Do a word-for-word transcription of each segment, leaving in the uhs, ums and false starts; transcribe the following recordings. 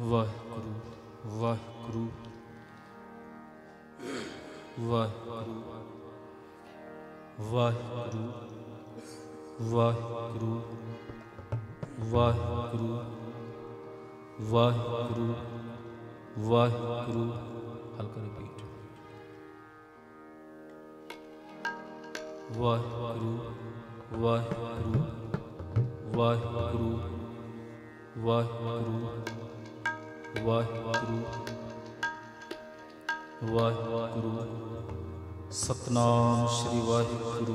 ਵਾਹਿਗੁਰੂ ਵਾਹਿਗੁਰੂ ਵਾਹਿਗੁਰੂ ਵਾਹਿਗੁਰੂ ਵਾਹਿਗੁਰੂ ਵਾਹਿਗੁਰੂ ਵਾਹਿਗੁਰੂ ਵਾਹਿਗੁਰੂ ਹਲਕਾ ਰਿਪੀਟ ਵਾਹਿਗੁਰੂ ਵਾਹਿਗੁਰੂ ਵਾਹਿਗੁਰੂ ਵਾਹਿਗੁਰੂ ਵਾਹਿਗੁਰੂ ਵਾਹਿਗੁਰੂ ਸਤਨਾਮ ਸ਼੍ਰੀ ਵਾਹਿਗੁਰੂ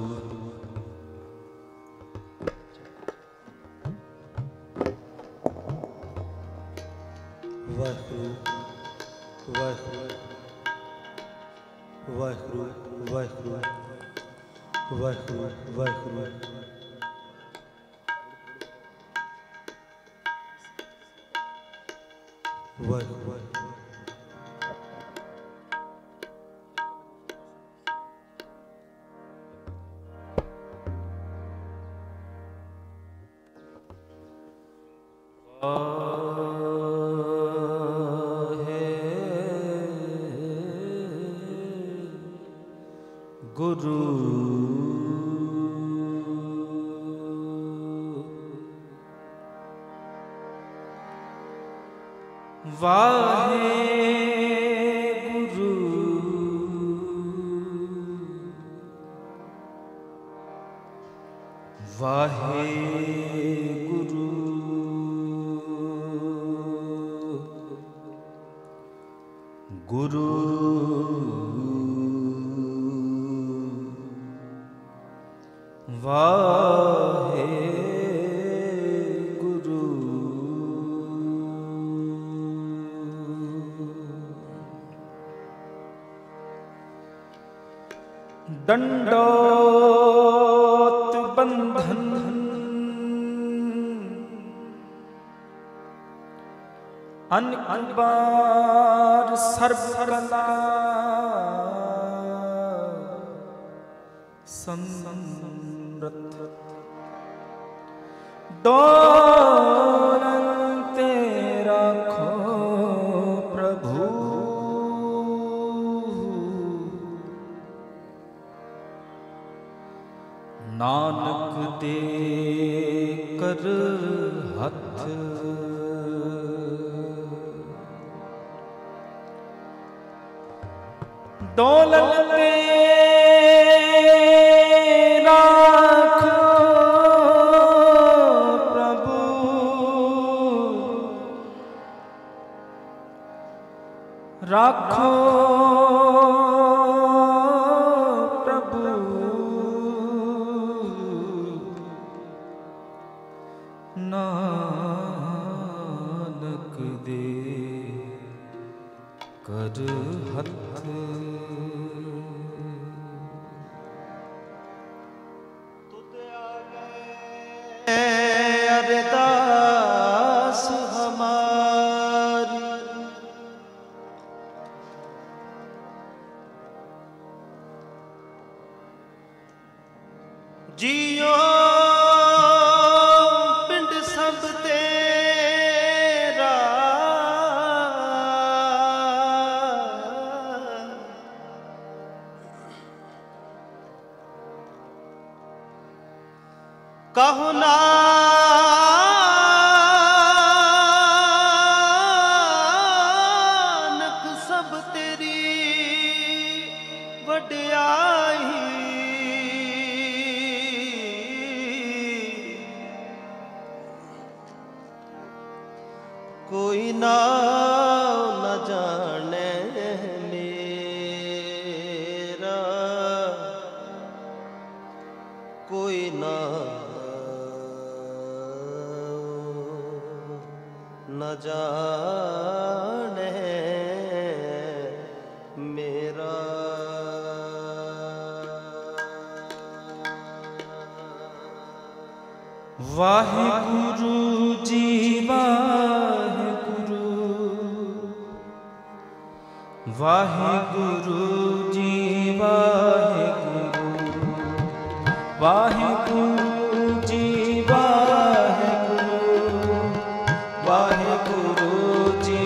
ਵਾਹਿਗੁਰੂ ਵਾਹਿਗੁਰੂ ਵਾਹਿਗੁਰੂ ਵਾਹਿਗੁਰੂ ਵਾਹਿਗੁਰੂ ਵਾਹਿਗੁਰੂ ਵਾਹਿਗੁਰੂ ਗੁਰੂ ਵਾਹਿਗੁਰੂ ਵਾਹਿਗੁਰੂ ਗੁਰੂ ਵਾਹਿਗੁਰੂ ਦੰਡੋਤ ਬੰਧਨ ਅਨੇਕ ਬਾਰ ਸਰਬ ਕਲਾ ਸੰਰਤ ਦੋਨੰ ਤੇ ਰੱਖੋ ਪ੍ਰਭੂ ਨਾਨਕ ਦੇ ਕਰ ਹੱਥ ਦੌਲਤ ਤੇ ਰੱਖੋ ਪ੍ਰਭੂ ਰੱਖੋ ਨਾਨਕ ਦੇ ਕਰ ਹੱਥ ਤੁਧ ਆਗੇ ਅਰਦਾਸ ਹਮਾਰੀ ਜੀਓ ਕਹੋ ਨਾਨਕ ਸਭ ਤੇਰੀ ਵਡਿਆਈ ਕੋਈ ਨਾ ਨਾ ਜਾਣੇ ਮੇਰਾ ਕੋਈ ਨਾ न जाने मेरा वाहिगुरु जी वाहिगुरु वाहिगुरु जी वाहिगुरु वाहिगुरु जी वाहिगुरु वाहिगुरु जी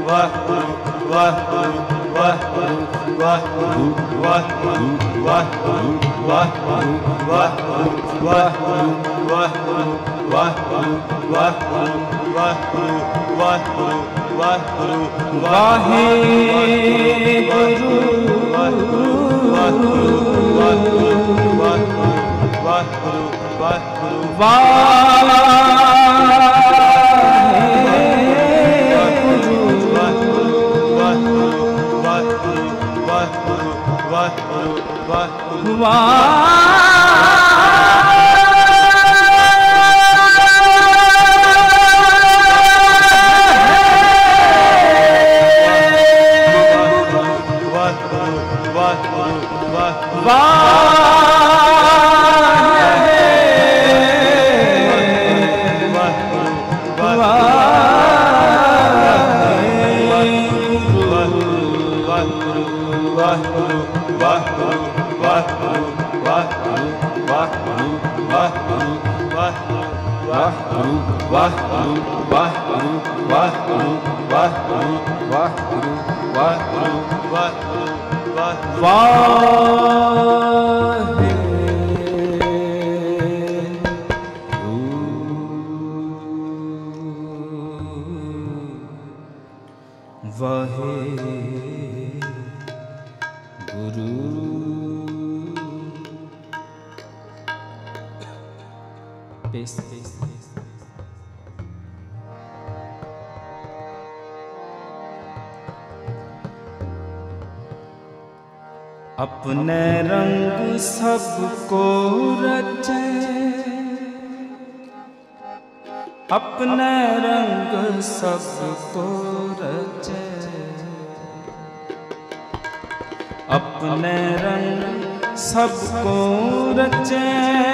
ਵਾਹਿਗੁਰੂ ਵਾਹਿਗੁਰੂ ਵਾਹਿਗੁਰੂ ਵਾਹਿਗੁਰੂ ਵਾਹਿਗੁਰੂ ਵਾਹਿਗੁਰੂ ਵਾਹਿਗੁਰੂ ਵਾਹਿਗੁਰੂ ਵਾਹਿਗੁਰੂ ਵਾਹਿਗੁਰੂ ਵਾਹਿਗੁਰੂ ਵਾਹਿਗੁਰੂ ਵਾਹਿਗੁਰੂ ਵਾਹਿਗੁਰੂ ਵਾਹਿਗੁਰੂ ਵਾਹਿਗੁਰੂ ਵਾਹਿਗੁਰੂ ਵਾਹਿਗੁਰੂ अपने रंग सबको रचे, अपने रंग सबको रचे, अपने रंग सबको रचे,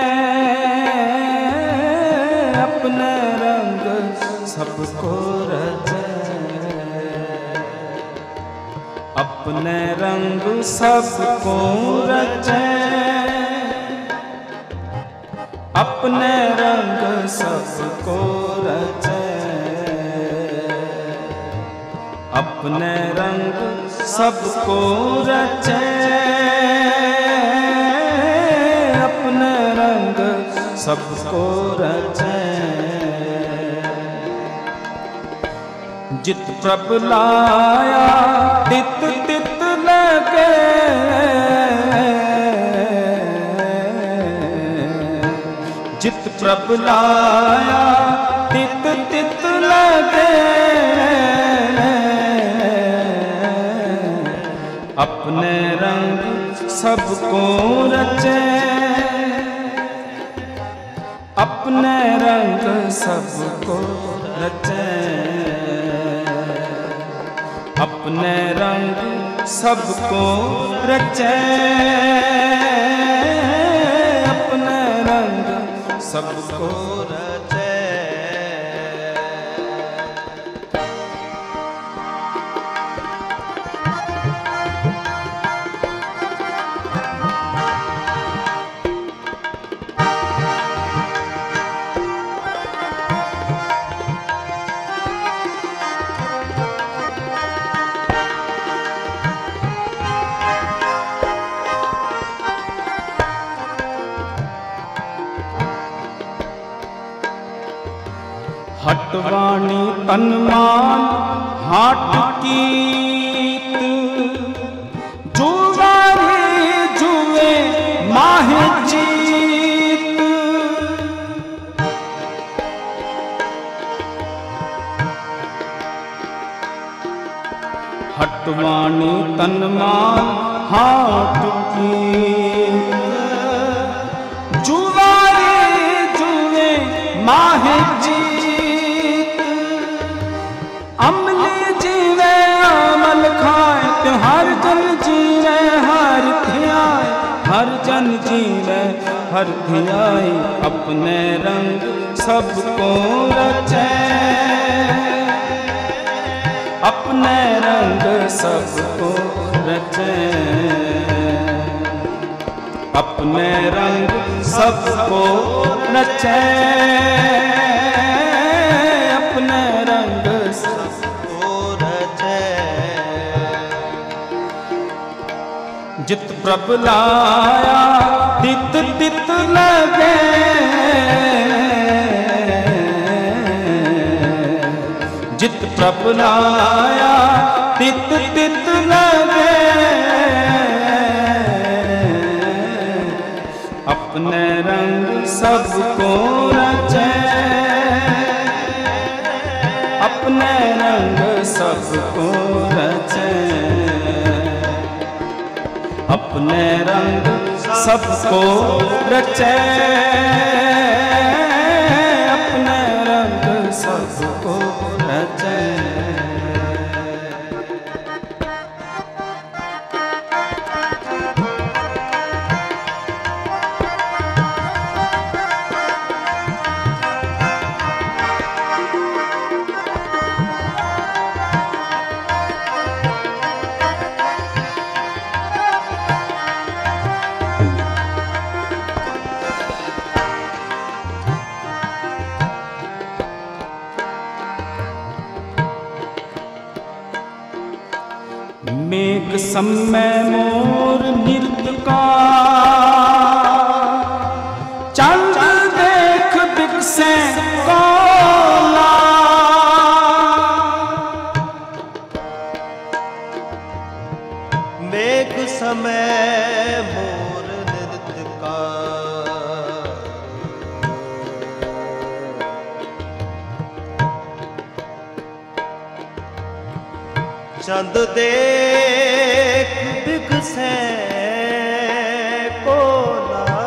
अपने रंग सबको रचे, अपने रंग सबको रचे, अपने रंग सबको रचे, अपने रंग सबको रचे, अपने रंग सबको रचे। जित प्रभ लाया तित तित लगे, जित प्रभ लाया तित तित लगे, अपने रंग सबको रचे, अपने रंग सबको रचे, अपने रंग सबको रचे, अपने रंग सबको रचे। हटवाणी तनमान हाट कीत, जुवारी जुए माहे जीत, हटवाणी तनमान हाट कीत, जुवारी जुए माहे जीत, अमली जीवे अमल खाए, हर जन जीवे हर ध्याए, हर जन जीवे हर ध्याए, अपने रंग सबको रचे, अपने रंग सबको रचे, अपने रंग सबको रचे, अपने रंग सबको रचे। जित प्रभ लाया तित तित लगे, जित प्रभ लाया तित तित लगे, अपने रंग सबको रचे, अपने रंग सबको रचे, अपने रंग सबको रचे, अपने रंग सबको रचे। मेघ समय मोर नृत्य का, चंद देख बिकसे कोला, मेघ समय मोर नृत्य का, चंद देख बिकसे कोला,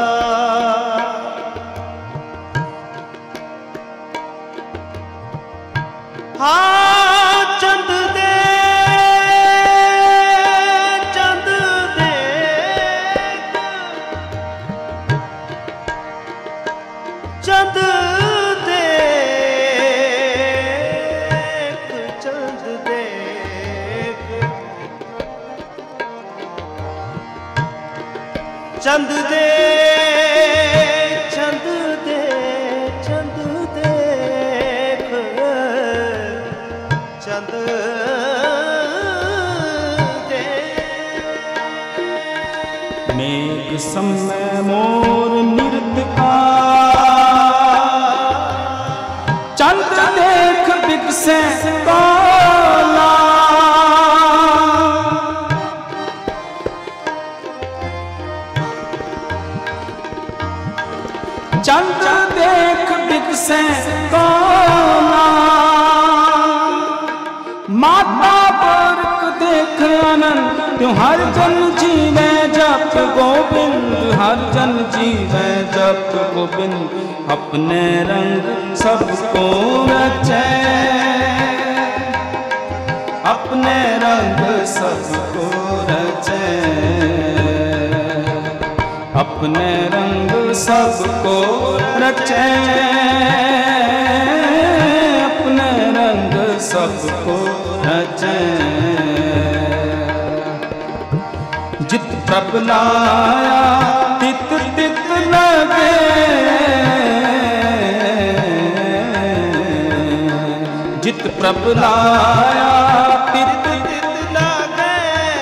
हाँ चंद दे चंद देख चंद चंद दे चंद दे चंद देख चंद दे। मेघ समय मोर नृत्य का, चंद देख बिकसे कोला, चंद देख बिकसे कोला, माता बरक देख आनंद त्यों हर जन जीवे जप गोविंद, हर जन जीवे जप गोविंद, अपने रंग सबको रचे, अपने रंग सबको रचे, अपने रंग सबको रचे, अपने रंग सबको रचे। जित प्रभ लाया तित तित लगे, जित प्रभ लाया तित तित लगे,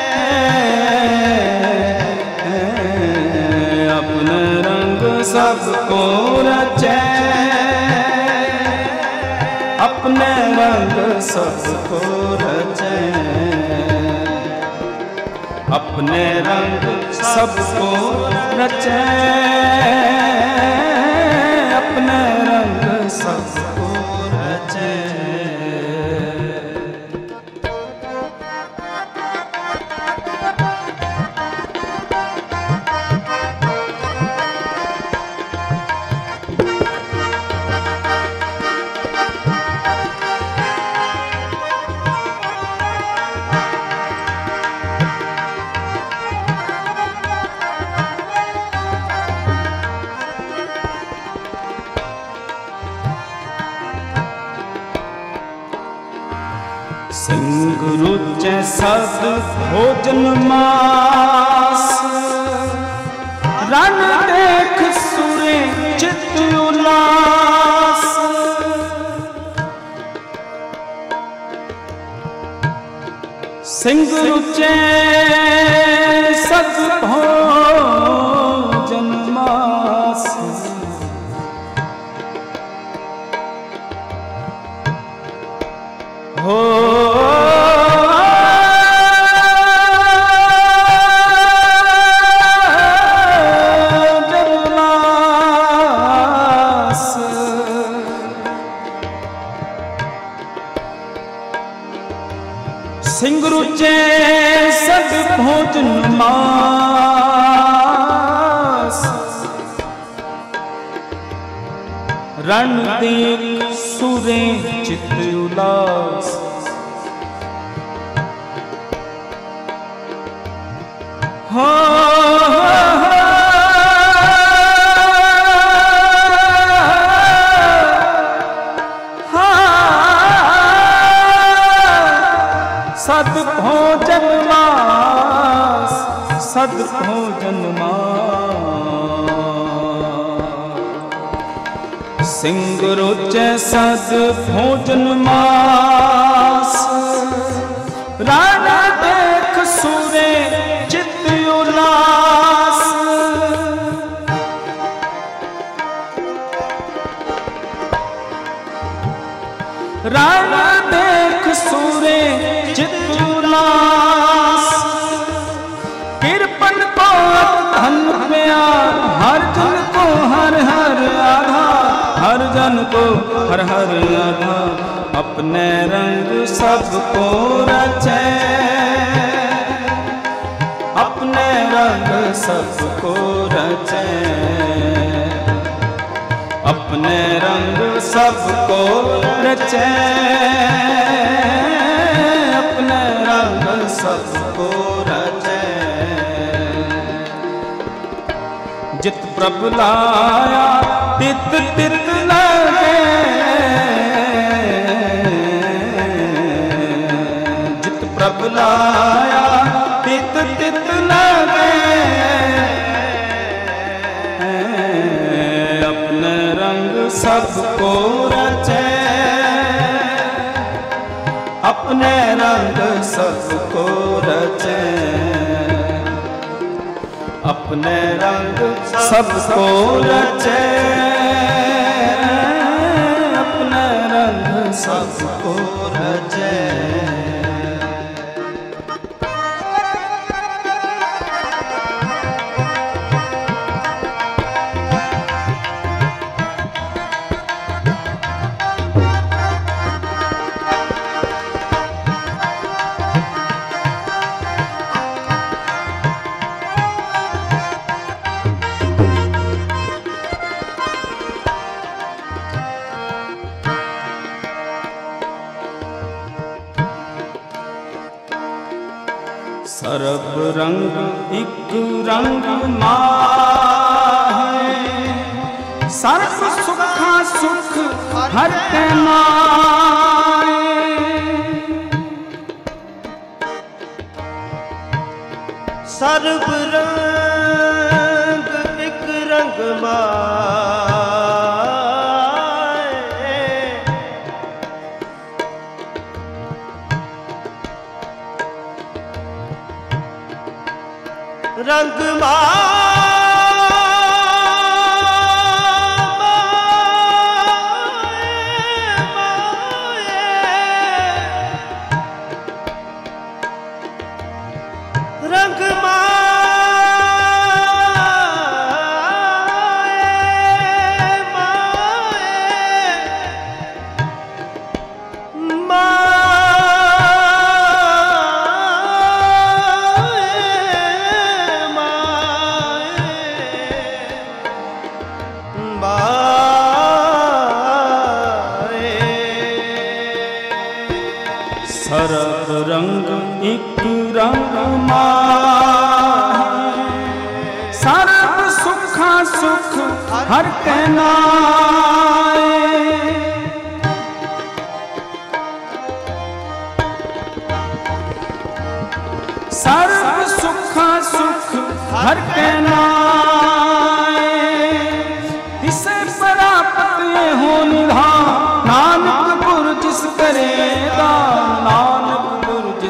अपने रंग सबको रचे, अपने रंग सबको रचे, अपने रंग सबको रचे, अपने रंग सबको रचे। सिंह रुचै सद भोजन मास, रन देख सुरे चित उल्लास, सिंह रुचे सद भोजन मास हो सिंह रुचे सद भोजन मास रण देख सुरे चित उलास हो सद भोजन मास सद भोजन मास सिंह रुचे सद भोजन मास रण देख सुरे चित उल्लास रण देख सुरे चित उल्लास कृपन को धन प्यार हर जन को हर हर आधार हर जन को हर हर आधार अपने रंग सबको रचे अपने रंग सबको रचे अपने रंग सबको रचे अपने रंग सबको रचे जित प्रभु लाया तित तित लगे जित प्रभु लाया तित तित लगे अपने रंग सबको रचे अपने रंग सबको रचे अपने रंग सबको रचे अपने रंग सबको रचे सरब रंग एक रंग माहे सर्व सुखा सुख हर के माए सर्व रंग एक रंग माए रंग रंग सरब रंग एक रंग माहे सर्व सुखा सुख हर के नाए सर्व सुखा सुख हर के नाए इसे प्राप्त हो निधान नानक गुर जिस करे दान नानक गुर जिस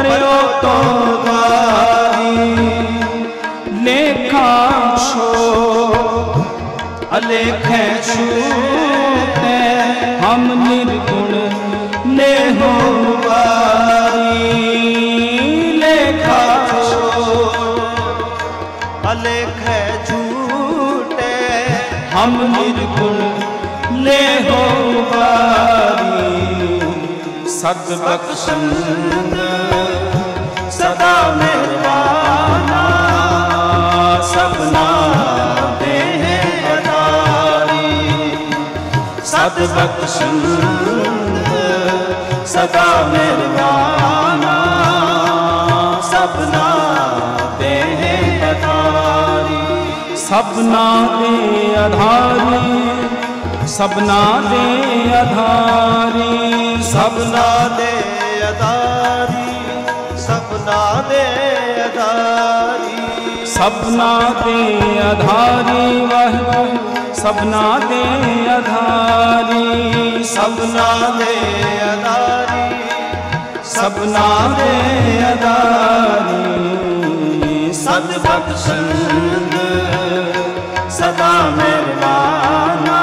भरियो तो गारी लेखा छो अलेखे छूटे हम निर्गुण ले हो वारी लेखा छो अलेखे झूठे हम निर्गुण ले हो वारी सद्बख्शंद सदा मेहरबाना सबना दे अदारी सद्बख्शंद सदा मेहरबाना सबना दे अदारी सबना दे अधारी सबना दे अधारी सबना दे अदारी सबना दे अदारी सबना दे अधारी वह सबना दे अधारी सबना दे अदारी सबना दे अदारी सद्बख्शंद सदा मेहरबाना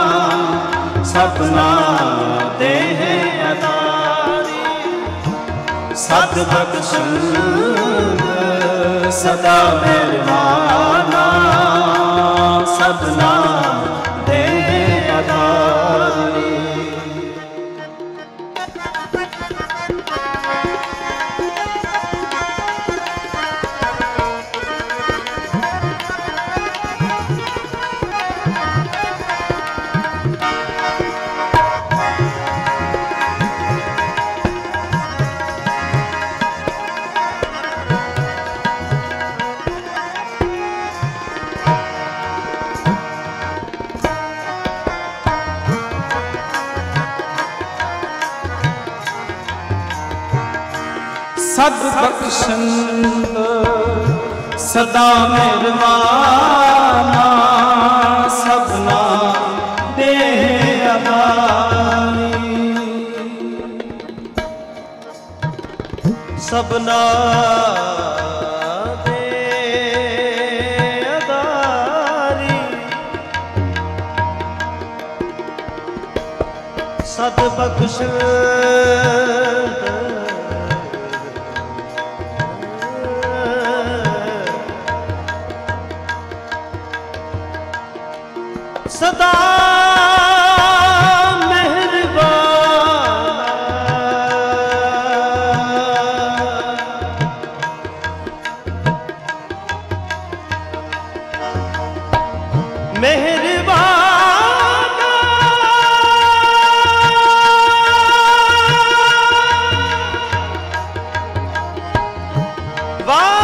सबना दे अदारी सद्बख्शंद सदा मेहरबाना सबना दे अदारी सद्बख्शंद सदा मेहरबाना सबना दे अदारी सबना दे अदारी सद्बख्शंद सदा मेहरबान मेहरबान वाह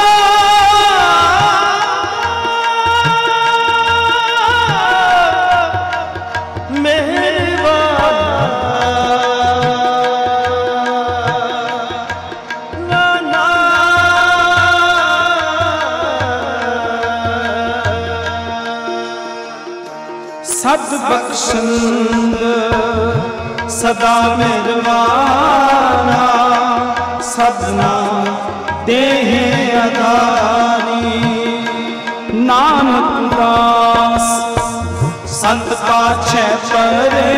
सद्बख्शंद सदा मेहरबाना सबना दे अदारी नानक दास संत पाछे परे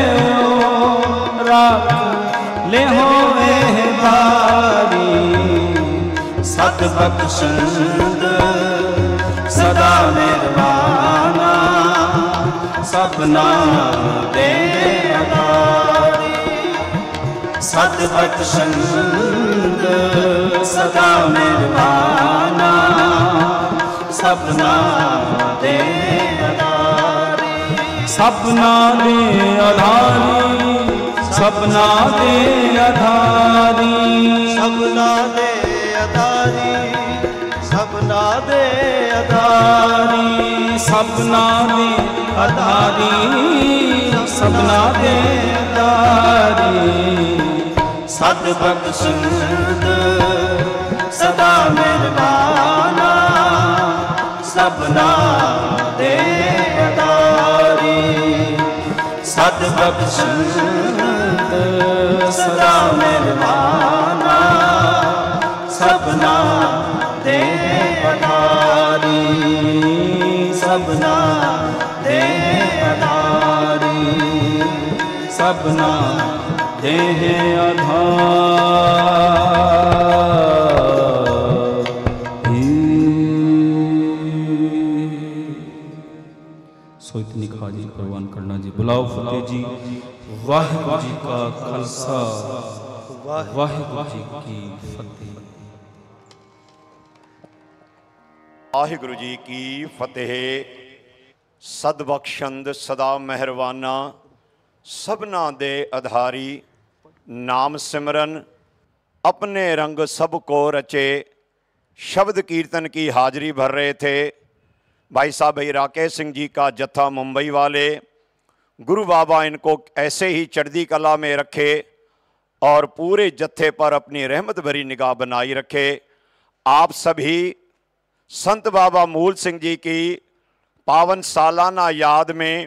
राख ले हो बारी सद्बख्शंद सदा मेहरबाना सबना दे अदारी सद्बख्शंद सदा मेहरबाना सबना दे अदारी सबना दे अधारी सबना दे अधारी सबना दे अदारी सबना दे अदारी सबना दे अधारी सबना दे अदारी सद्बख्शंद सदा मेहरबाना सबना दे अदारी सद्बख्शंद सदा मेहरबाना सबना दे आधारी, सबना दे आधारी, सबना दे आधारी। सो इतनी खाजी प्रवान करना जी। बुलाओ फतेह जी। वाहिगुरू जी का खालसा, वाहिगुरू जी की फतेह। वाहिगुरू जी की फतेह। सदबख्शंद सदा मेहरबाना, सबना दे आधारी, नाम सिमरन अपने रंग सबको रचे। शब्द कीर्तन की हाजिरी भर रहे थे भाई साहब भाई राकेश सिंह जी का जत्था मुंबई वाले। गुरु बाबा इनको ऐसे ही चढ़ती कला में रखे और पूरे जत्थे पर अपनी रहमत भरी निगाह बनाई रखे। आप सभी संत बाबा मूल सिंह जी की पावन सालाना याद में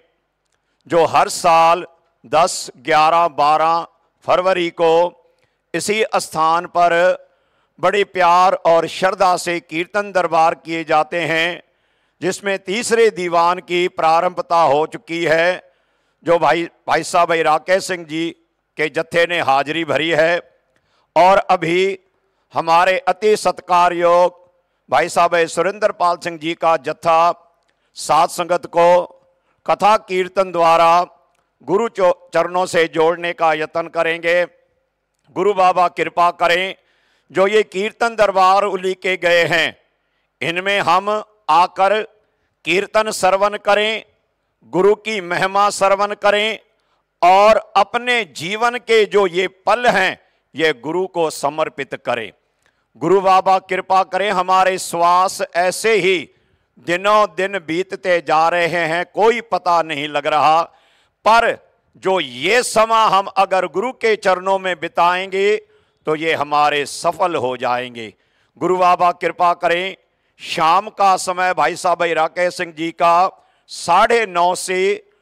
जो हर साल दस, ग्यारह, बारह फरवरी को इसी स्थान पर बड़े प्यार और श्रद्धा से कीर्तन दरबार किए जाते हैं, जिसमें तीसरे दीवान की प्रारंभता हो चुकी है, जो भाई भाई साहब भाई राकेश सिंह जी के जत्थे ने हाजिरी भरी है। और अभी हमारे अति सत्कार योग भाई साहब सुरेंद्र पाल सिंह जी का जत्था सात संगत को कथा कीर्तन द्वारा गुरु चरणों से जोड़ने का यत्न करेंगे। गुरु बाबा कृपा करें, जो ये कीर्तन दरबार उलीके गए हैं इनमें हम आकर कीर्तन श्रवण करें, गुरु की महिमा श्रवण करें और अपने जीवन के जो ये पल हैं ये गुरु को समर्पित करें। गुरु बाबा कृपा करें, हमारे श्वास ऐसे ही दिनों दिन बीतते जा रहे हैं, कोई पता नहीं लग रहा, पर जो ये समा हम अगर गुरु के चरणों में बिताएंगे तो ये हमारे सफल हो जाएंगे। गुरु बाबा कृपा करें, शाम का समय भाई साहब भाई राकेश सिंह जी का साढ़े नौ से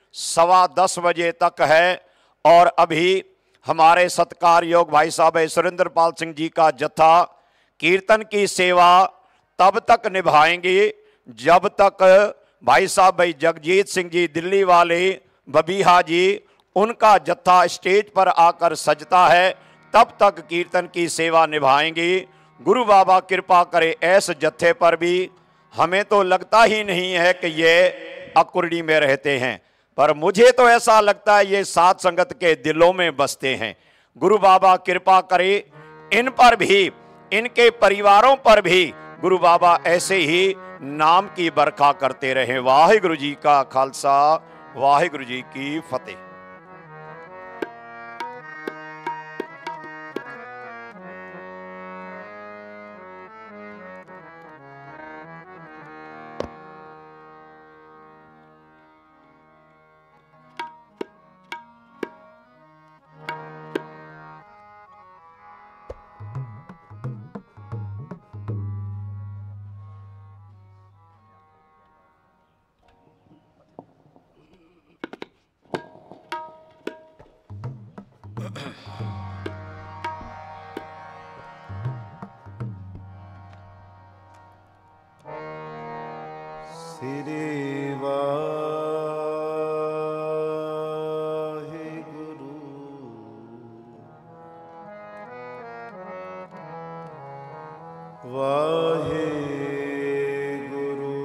सवा दस बजे तक है और अभी हमारे सत्कार योग भाई साहब सुरेंद्र पाल सिंह जी का जत्था कीर्तन की सेवा तब तक निभाएंगे जब तक भाई साहब भाई जगजीत सिंह जी दिल्ली वाले बबीहा जी उनका जत्था स्टेज पर आकर सजता है, तब तक कीर्तन की सेवा निभाएंगे। गुरु बाबा कृपा करे, ऐसे जत्थे पर भी हमें तो लगता ही नहीं है कि ये अकुर्डी में रहते हैं, पर मुझे तो ऐसा लगता है ये सात संगत के दिलों में बसते हैं। गुरु बाबा कृपा करे, इन पर भी, इनके परिवारों पर भी गुरु बाबा ऐसे ही नाम की बरखा करते रहे। वाहिगुरु जी का खालसा, वाहिगुरु जी की फतेह। श्री वाहिगुरु वाहिगुरु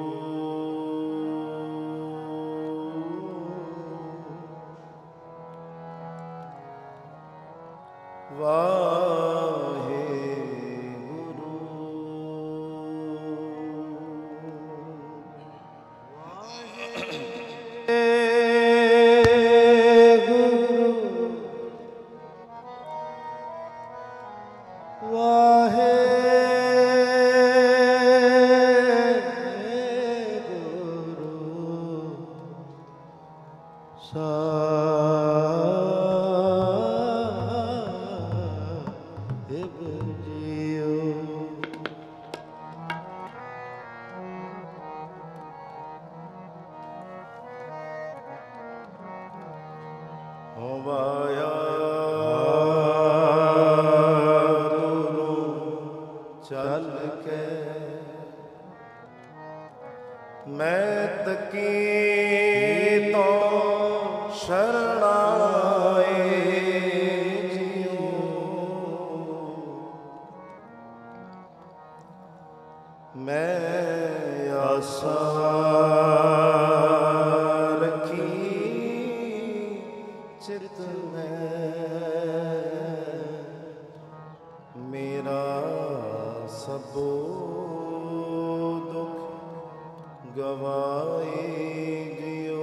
वाहिगुरु वाहे चल के मैं तकी तो शरणाए जियो मैं आशा रखी चित में मेरा सबो दुख गवाए गियो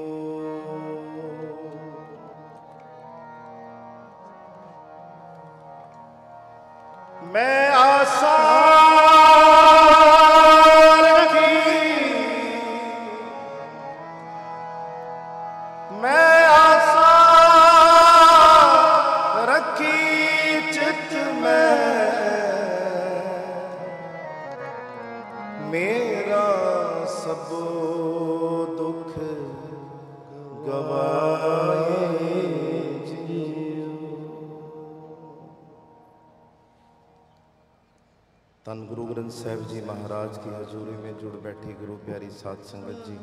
मैं आशा मेरा सब दुख गवाए जियो। धन गुरु ग्रंथ साहिब जी महाराज की हजूरी में जुड़ बैठी गुरु प्यारी साध संगत जी,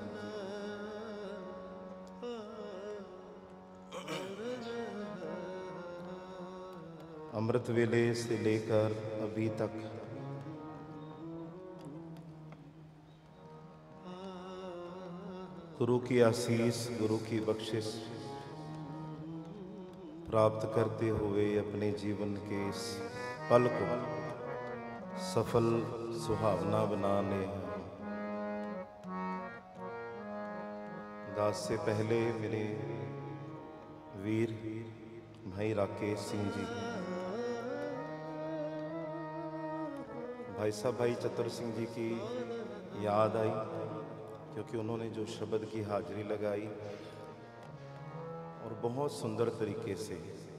अमृत वेले से लेकर अभी तक गुरु की आशीष, गुरु की बख्शिश प्राप्त करते हुए अपने जीवन के इस पल को सफल सुहावना बनाने दास से पहले मेरे वीर भाई राकेश सिंह जी, भाई साहब भाई चतुर सिंह जी की याद आई क्योंकि उन्होंने जो शब्द की हाजिरी लगाई और बहुत सुंदर तरीके से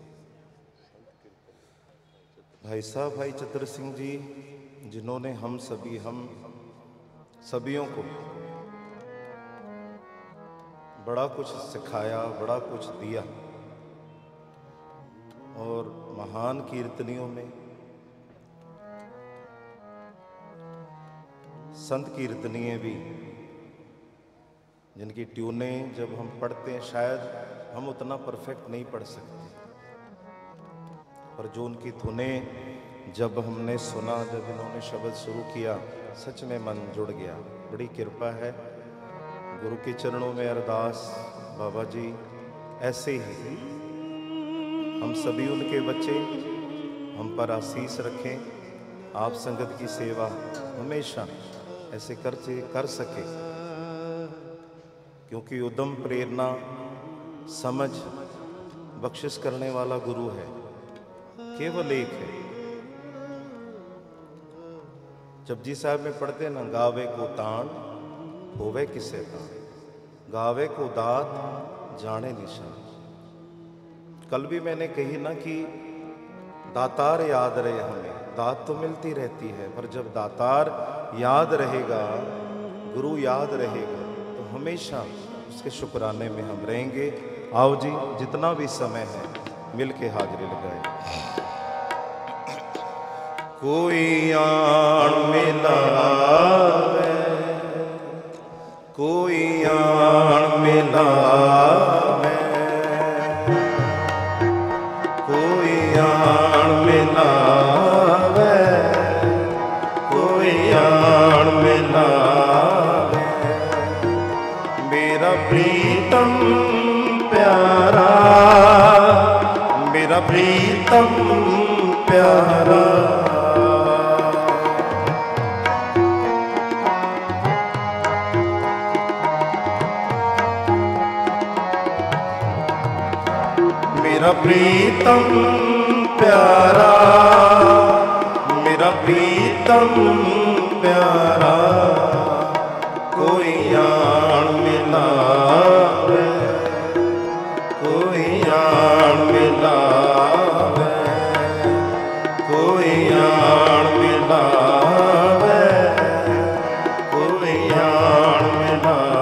भाई साहब भाई चतुर सिंह जी, जिन्होंने हम सभी हम सभियों को बड़ा कुछ सिखाया, बड़ा कुछ दिया और महान कीर्तनियों में संत कीर्तनीय भी, जिनकी ट्यूनें जब हम पढ़ते हैं शायद हम उतना परफेक्ट नहीं पढ़ सकते, पर जो उनकी धुनें जब हमने सुना, जब इन्होंने शब्द शुरू किया, सच में मन जुड़ गया। बड़ी कृपा है। गुरु के चरणों में अरदास, बाबा जी ऐसे ही हम सभी उनके बच्चे हम पर आशीष रखें, आप संगत की सेवा हमेशा ऐसे कर कर सके, क्योंकि उद्यम प्रेरणा समझ बख्शिश करने वाला गुरु है, केवल एक है। जपजी साहब में पढ़ते ना, गावे को तान होवे किसे तान, गावे को दात जाने निशान। कल भी मैंने कही ना कि दातार याद रहे हमें, दात तो मिलती रहती है, पर जब दातार याद रहेगा, गुरु याद रहेगा, तो हमेशा उसके शुक्राने में हम रहेंगे। आओ जी, जितना भी समय है मिल के हाजिरी लगाए। कोई आन मिलावे, कोई आन मिलावे, कोई आन मिलावे, कोई आन मिलावे, मेरा प्रीतम प्यारा, मेरा प्रीतम प्यारा, मेरा प्रीतम प्यारा, मेरा प्रीतम प्यारा, कोई आन मिलावे, कोई आन मिलावे, कोई आन मिलावे, कोई आन मिलावे।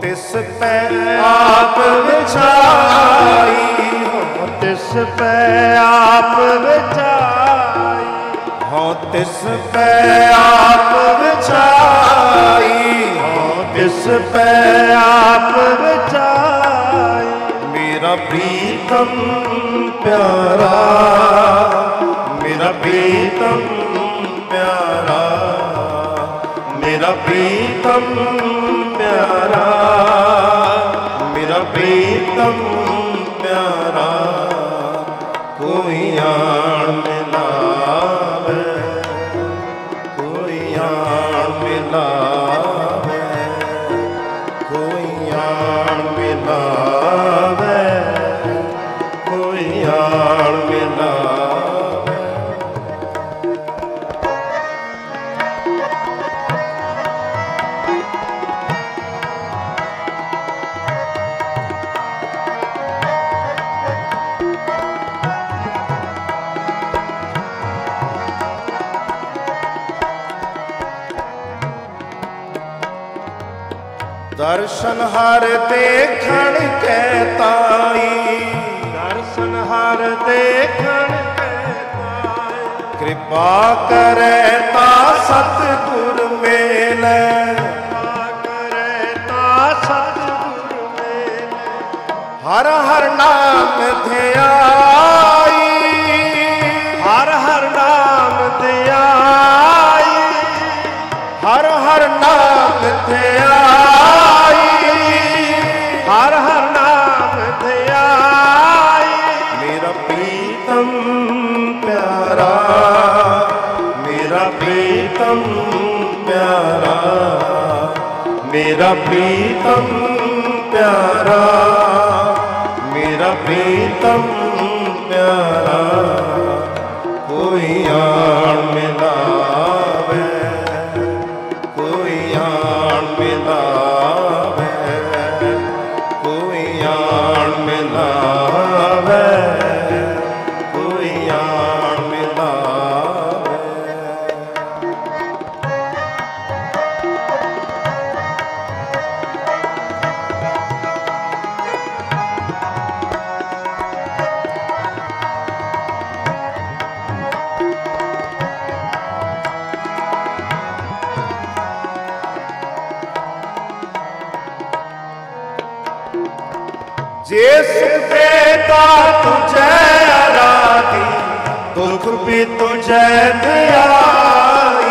तिस पे आप विछाई, हो तिस पे आप विछाई, हो तिस पे आप विछाई, हो तिस पे आप विछाई। मेरा प्रीतम प्यारा, मेरा प्रीतम प्यारा, मेरा प्रीतम प्यारा, मेरा प्रीतम प्यारा, कोई आन मिलावे, कोई आन मिलावे, कोई आन मिलावे, कोई आन मिलावे। दर्शन हर देखण के ताई, दर्शन हर देखण के ताई, कृपा करे ता सतगुर मेले, कृपा करे ता सतगुर मेले। हर हर नाम ध्याई, हर हर नाम ध्याई, हर हर नाम ध्याई, हर हर नाम ध्याई। मेरा प्रीतम प्यारा, मेरा प्रीतम प्यारा, मेरा प्रीतम प्यारा, मेरा प्रीतम प्यारा, कोई आन मिलावे, कोई आन मिलावे, कोई आन मिलावे, कोई आन मिलावे। जे सुख देता तुझे आराधी, दुख भी तुझे दियाई,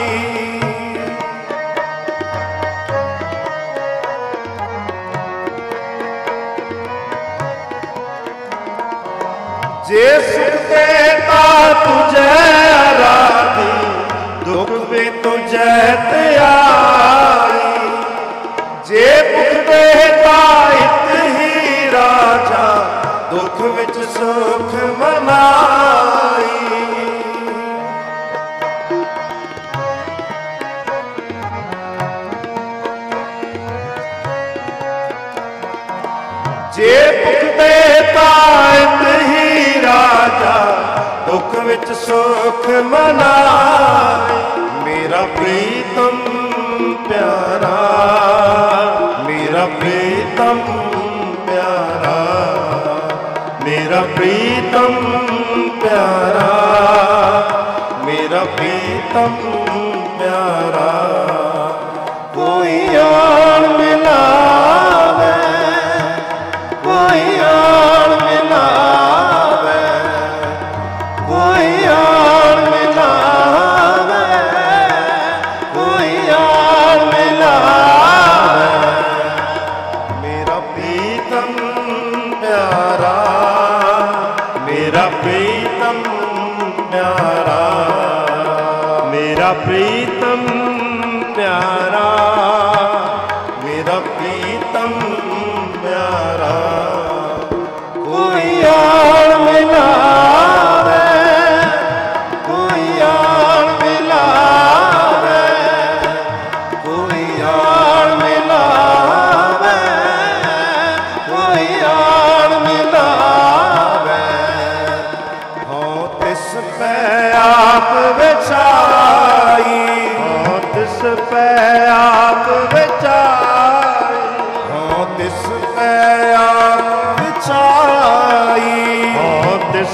जे सुख देता तुझे आराधी, दुख भी तुझे दियाई, जे मुख देता इत ही राजा, दुख विच सुख मनाई। जे मुख देता इत ही राजा, दुख विच सुख मनाई। मेरा प्रीतम प्यारा, मेरा प्रीतम प्यारा, मेरा प्रीतम प्यारा, मेरा प्रीतम प्यारा, कोई आन मिलावे, कोई आन मिलावे, कोई आन मिलावे, कोई आन मिलावे। मेरा प्रीतम प्यारा, मेरा प्रीतम प्यारा, मेरा प्रीतम प्यारा, मेरा प्रीतम प्यारा, कोई आन मिलावे, कोई आन मिलावे, कोई आन मिलावे, कोई आन मिलावे। हो तिस पे आप विछाई, हो तिस पे आप विछाई,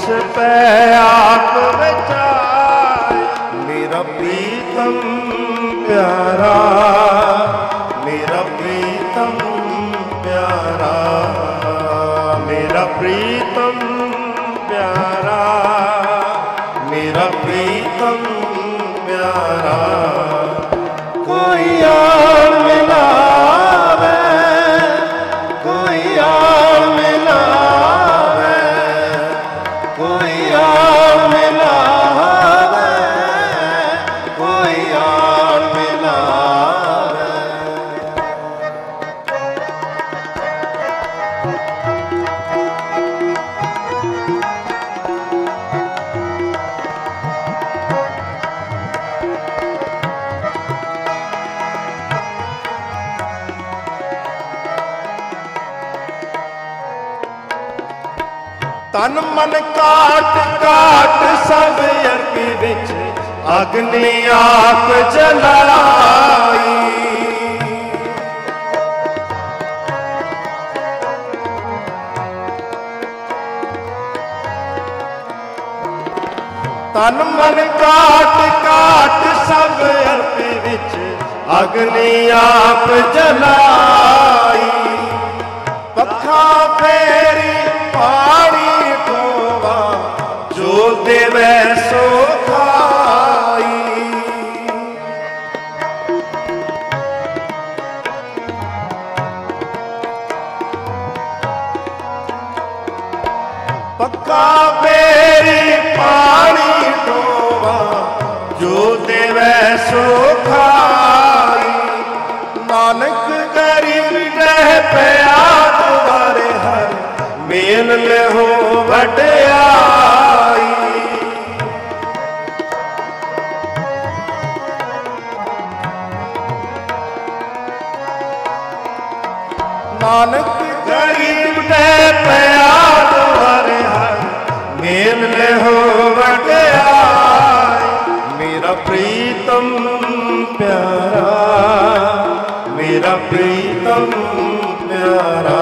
तिस पै आप विचार। मेरा प्रीतम प्यारा, मेरा प्रीतम प्यारा, मेरा प्रीतम प्यारा, मेरा प्रीतम प्यारा। कोई और मिलावे, कोई और मिलावे, कोई और मिलावे, कोई और मिलावे। तन मन काट काट सब अग्नि विच अग्नि आप जलाई। तन मन काट काट सब अग्नि विच अग्नि आप जलाई। पखा फेरी पानी ढोवा जो देवै सो खाई। पक्का फेरी पानी ढोवा जो देवै सो खाई। नानक गरीब रह पया तुम्हारे हर मेल ले हो वड्याई। नानक गरीब रह पया तुम्हारे हर मेल ले हो वड्याई। मेरा प्रीतम प्यारा, मेरा प्रीतम प्यारा,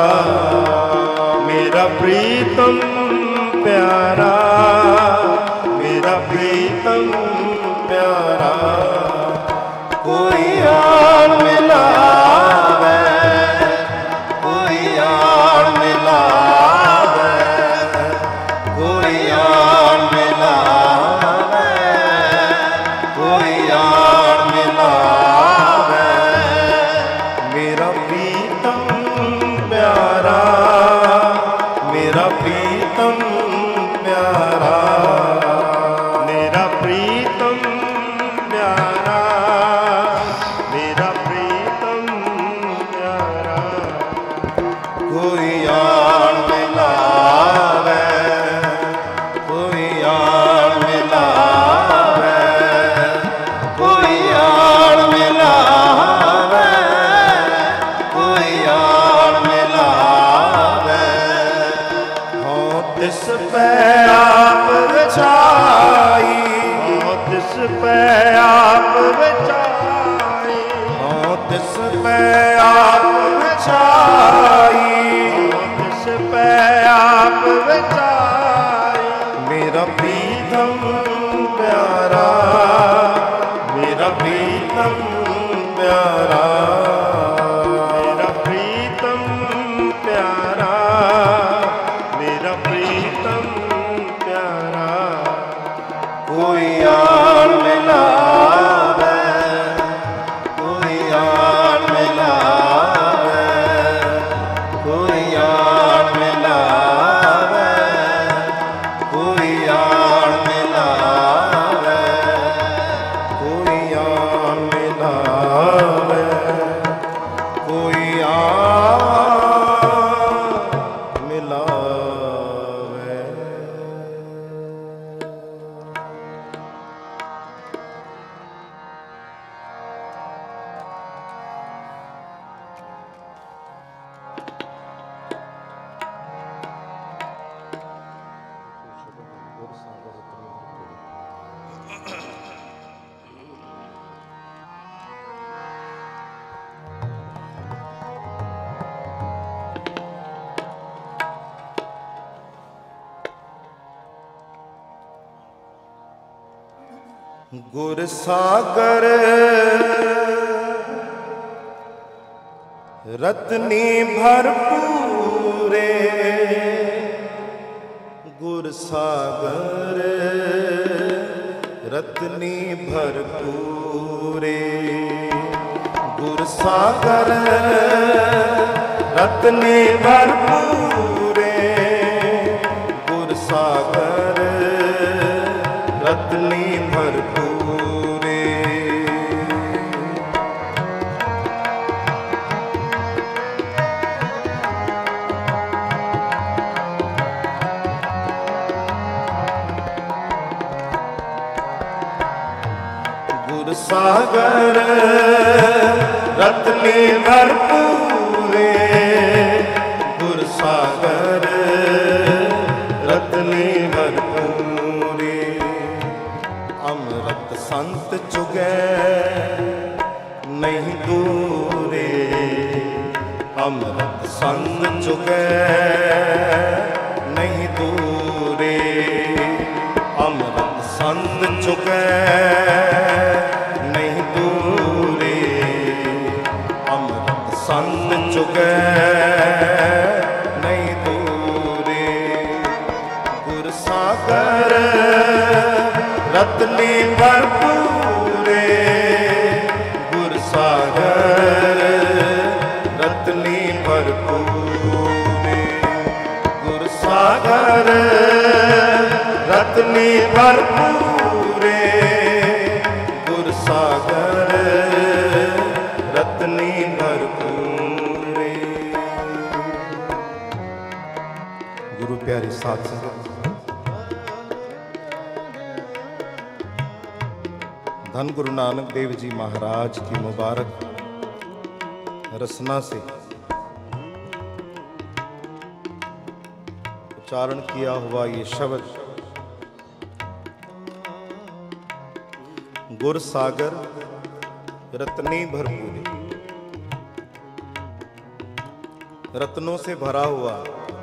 मेरा प्रीतम प्यारा, मेरा प्रीतम प्यारा। कोई और मिलावे, कोई और मिलावे, कोई और मिलावे, कोई और मिलावे। मेरा प्रीतम प्यारा, मेरा प्रीतम प्यारा, मेरा प्रीतम प्यारा, मेरा प्रीतम प्यारा। कोई और मिलावे, कोई और मिलावे, कोई और मिलावे, कोई और मिलावे। हो तिस पै आप विचाई, हो तिस पै आप विचाई, हो तिस पै आप विचाई, हो तिस पै आप विचाई। मेरा प्रीतम प्यारा, मेरा प्रीतम प्यारा, मेरा प्रीतम प्यारा, मेरा प्रीतम प्यारा। कोई और मिलावे, कोई और मिलावे, कोई और मिलावे, कोई और गुर सागर रत्नी भरपूरे, गुर सागर रत्नी भरपूरे, गुर सागर रत्नी भरपूरे, गुर सागर रत्नी भरपूरे। गुर सागर रत्नी भरपूरे, गुर सागर रत्नी भरपूरे। अमृत संत चुगै नहीं दूरे, अमृत संत चुगै नहीं दूरे, अमृत संत चुगै नहीं दूरे, अमृत संत चुगै नहीं दूरे। गुर सागर रत्नी भरपूरे, गुर सागर रत्नी भरपूरे, गुर सागर रत्नी भरपूरे, गुर सागर रत्नी भरपूरे। गुरु प्यारी साध संगत, धन गुरु नानक देव जी महाराज की मुबारक रसना से उच्चारण किया हुआ ये शब्द गुर सागर रत्नी भरपूरे, रत्नों से भरा हुआ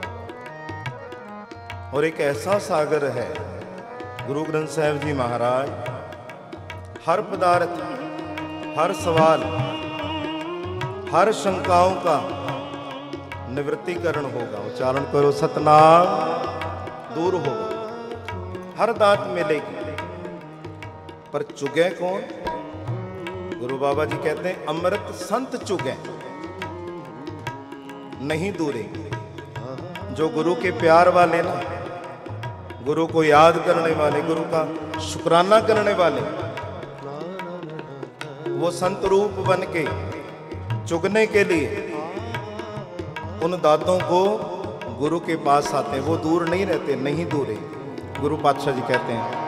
और एक ऐसा सागर है गुरु ग्रंथ साहिब जी महाराज, हर पदार्थ, हर सवाल, हर शंकाओं का निवृत्तिकरण होगा। उच्चारण करो सतनाम, दूर होगा, हर दात मिलेगी। पर चुगे कौन? गुरु बाबा जी कहते हैं अमृत संत चुगे नहीं दूरे। जो गुरु के प्यार वाले ना, गुरु को याद करने वाले, गुरु का शुक्राना करने वाले, वो संत रूप बन के चुगने के लिए उन दातों को गुरु के पास आते हैं। वो दूर नहीं रहते, नहीं दूरे। गुरु पातशाह जी कहते हैं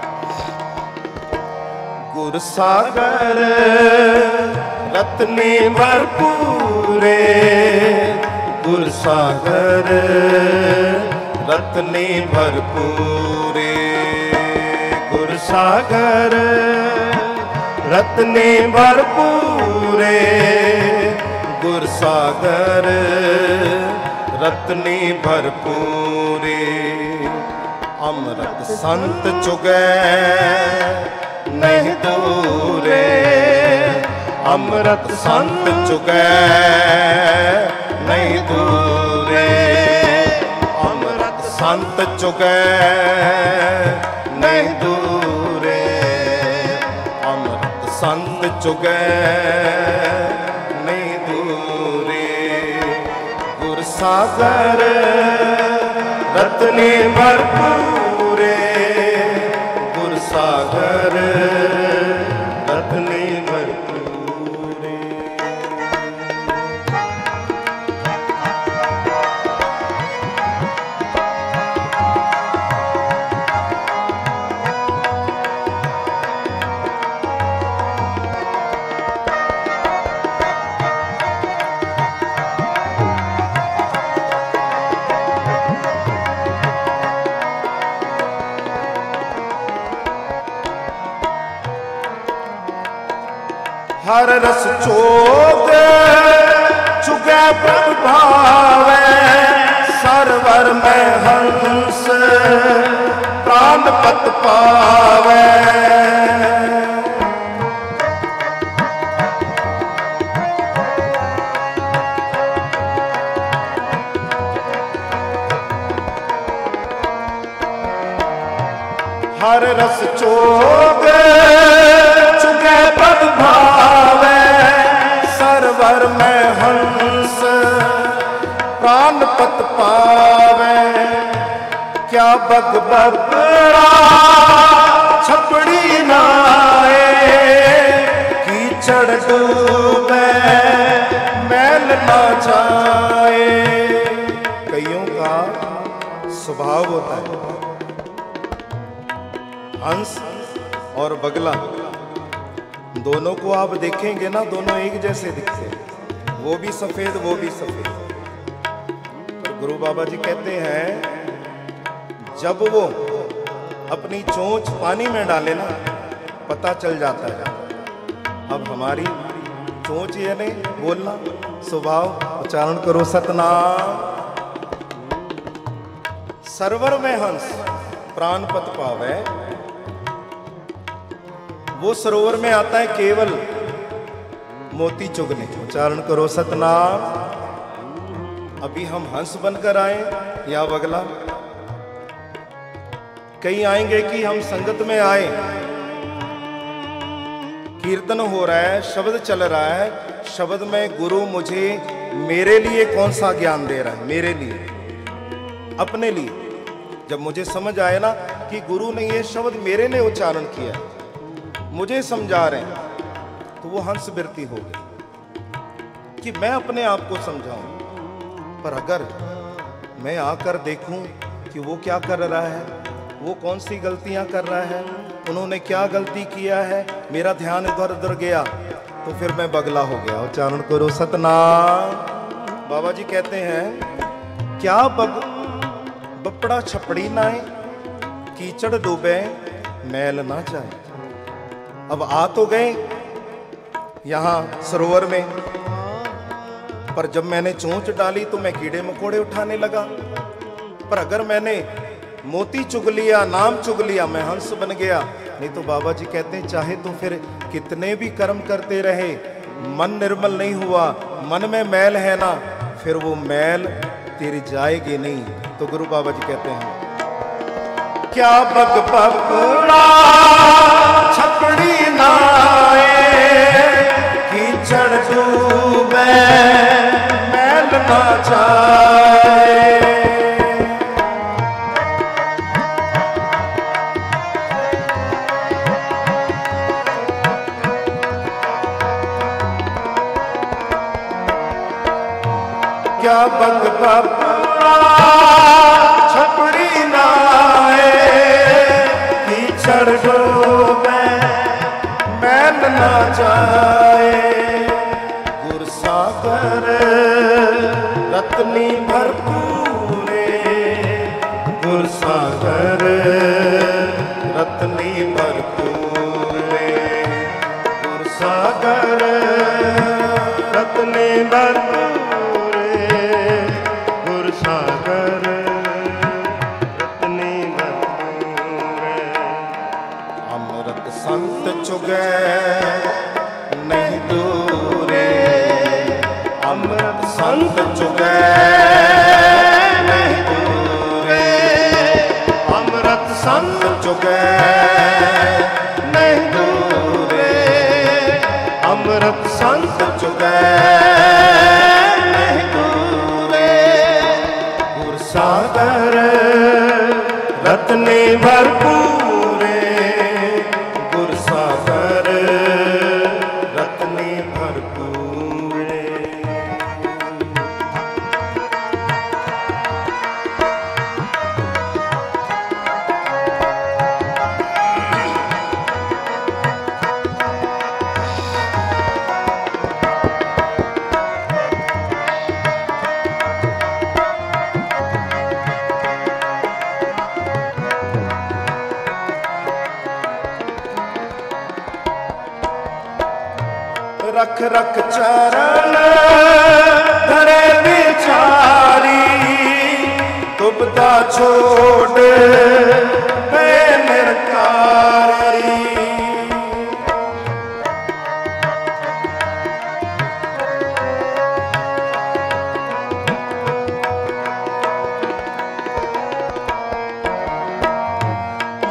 गुर सागर रत्नी भरपूरे, गुर सागर रत्नी भरपूरे, गुर सागर रत्नी भरपूरे, गुर सागर रत्नी भरपूरे। अमृत संत चुगै नहीं दूरे, अमृत संत चुगै नहीं दूरे, अमृत संत चुगै नहीं दूरे, अमृत संत चुगै नहीं दूरे। गुर सागर रत्नी भरपूरे, गुर सागर रत्नी भरपूरे। हर रस चोग चुगै प्रभावै, सरवर में हंस प्राण पत पावै। रस चोग चुके पद भावे सरवर में हंस प्राण पत पावे क्या बग बगड़ा छपड़ी नाए कीचड़ डूबे मैल ना जाए। कईयों का स्वभाव होता है हंस और बगला, दोनों को आप देखेंगे ना दोनों एक जैसे दिखते हैं, वो भी सफेद वो भी सफेद। तो गुरु बाबा जी कहते हैं जब वो अपनी चोंच पानी में डाले ना पता चल जाता है। अब हमारी चोंच यानी बोलना स्वभाव, उच्चारण करो सतनाम। सरवर में हंस प्राण पत पावे, वो सरोवर में आता है केवल मोती चुगने, उच्चारण करो सतनाम। अभी हम हंस बनकर आए या बगला? कई आएंगे कि हम संगत में आए, कीर्तन हो रहा है, शब्द चल रहा है, शब्द में गुरु मुझे मेरे लिए कौन सा ज्ञान दे रहा है, मेरे लिए अपने लिए। जब मुझे समझ आए ना कि गुरु ने ये शब्द मेरे लिए उच्चारण किया है, मुझे समझा रहे हैं, तो वो हंस वृत्ति हो गई कि मैं अपने आप को समझाऊं। पर अगर मैं आकर देखूं कि वो क्या कर रहा है, वो कौन सी गलतियां कर रहा है, उन्होंने क्या गलती किया है, मेरा ध्यान इधर उधर गया, तो फिर मैं बगला हो गया। उच्चारण करो सतनाम। बाबा जी कहते हैं क्या बग बपड़ा छपड़ी नाए कीचड़ डूबे मैल ना जाए। अब आ तो गए यहां सरोवर में, पर जब मैंने चोंच डाली तो मैं कीड़े मकोड़े उठाने लगा। पर अगर मैंने मोती चुग लिया, नाम चुग लिया, मैं हंस बन गया। नहीं तो बाबा जी कहते हैं चाहे तो फिर कितने भी कर्म करते रहे, मन निर्मल नहीं हुआ, मन में मैल है ना, फिर वो मैल तेरी जाएगी नहीं। तो गुरु बाबा जी कहते हैं क्या बग पकड़ा छपड़ी नाए कीचड़ डूबे मैल ना जाए। क्या बग पकड़ा छपड़ी नाए कीचड़ डूबे मैल ना जाए। गुरसागर रत्नी भरपूरे, गुरसागर रत्नी भरपूरे, गुरसागर रत्नी भरपूरे, गुरसागर रत्नी भरपूरे। अमृत संत चुगे नहीं दूरे, अमृत संत चुगे नहीं दूरे, अमृत संत चुगे नहीं दूरे, अमृत संत चुगे नहीं दूरे। गुरसागर रत्नी भरपूरे, गुरसागर रत्नी भरपूरे। रख रख चरण धरे विचारी, दुबदा छोड़ है निरकारी।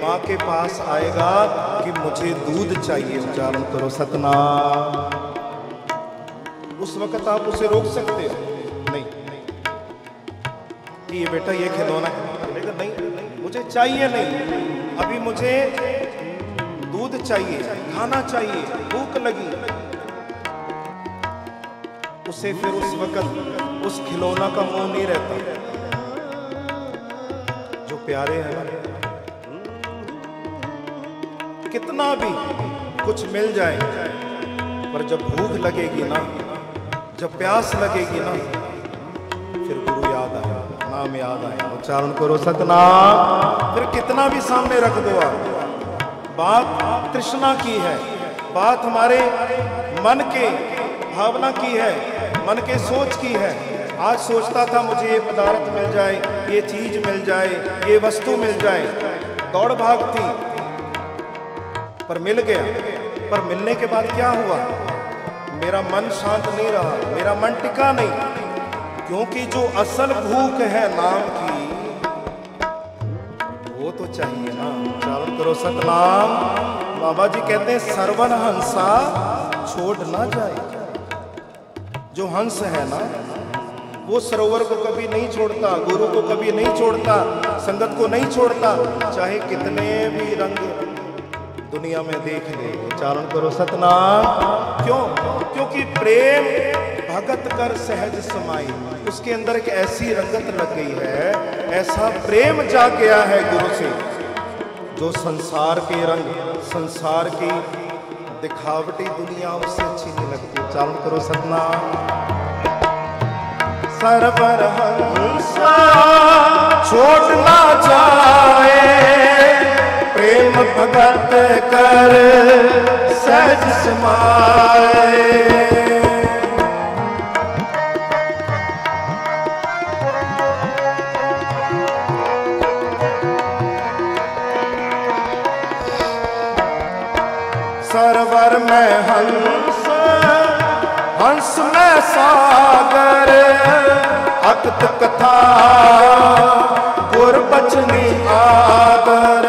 माँ के पास आएगा कि मुझे दूध चाहिए, उच्चारण करो सतनाम। उस वक्त आप उसे रोक सकते हो? नहीं, कि ये बेटा ये खिलौना है, नहीं, नहीं मुझे चाहिए, नहीं अभी मुझे दूध चाहिए, खाना चाहिए, भूख लगी। उसे फिर उस वक्त उस खिलौना का मोह नहीं रहता। जो प्यारे हैं ना, कितना भी कुछ मिल जाए, पर जब भूख लगेगी ना, जब प्यास लगेगी ना, फिर गुरु याद आया, नाम याद आया, उच्चारण करो सतनाम। फिर कितना भी सामने रख दो आप, बात तृष्णा की है, बात हमारे मन के भावना की है, मन के सोच की है। आज सोचता था मुझे ये पदार्थ मिल जाए, ये चीज मिल जाए, ये वस्तु मिल जाए, दौड़ भाग थी, पर मिल गया। पर मिलने के बाद क्या हुआ? मेरा मन शांत नहीं रहा, मेरा मन टिका नहीं, क्योंकि जो असल भूख है नाम की, वो तो चाहिए ना। उच्चारण करो सतनाम। बाबा जी कहते हैं सरवन हंसा छोड़ ना जाए। जो हंस है ना, वो सरोवर को कभी नहीं छोड़ता, गुरु को कभी नहीं छोड़ता, संगत को नहीं छोड़ता, चाहे कितने भी रंग दुनिया में देख ले। उच्चारण करो सतनाम। क्यों? क्योंकि प्रेम भगत कर सहज समाई, उसके अंदर एक ऐसी रंगत लग गई है, ऐसा प्रेम जाग गया है गुरु से, जो संसार के रंग, संसार की दिखावटी दुनिया उससे अच्छी नहीं लगती। उच्चारण करो सतनाम। सरवर हंसा छोड़ ना जाए, प्रेम भगत कर सहज समाए। सरवर में हंस, हंस में सागर, अकत कथा गुर बचनी आदर।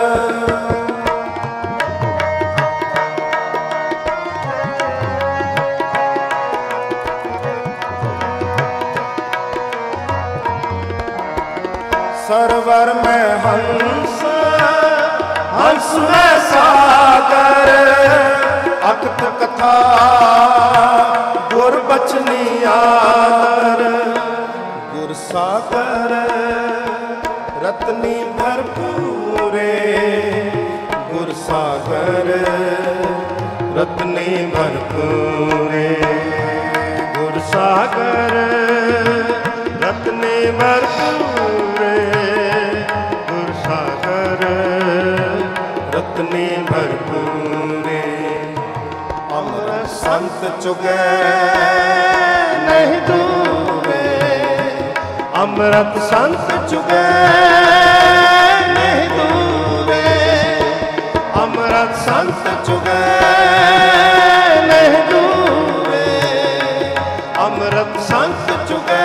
सरवर में हंस, हंस में सागर, अकत कथा गुर बचनी आदर। गुर सागर रत्नी भरपूरे, गुर सागर रत्नी भरपूरे, गुर सागर रत्नी भरपूरे, गुर सागर रत्नी भरपूरे। अमृत संत चुगे नहीं दूरे, अमृत संत चुगे नहीं दूरे, अमृत संत चुगे नहीं दूरे, अमृत संत चुगे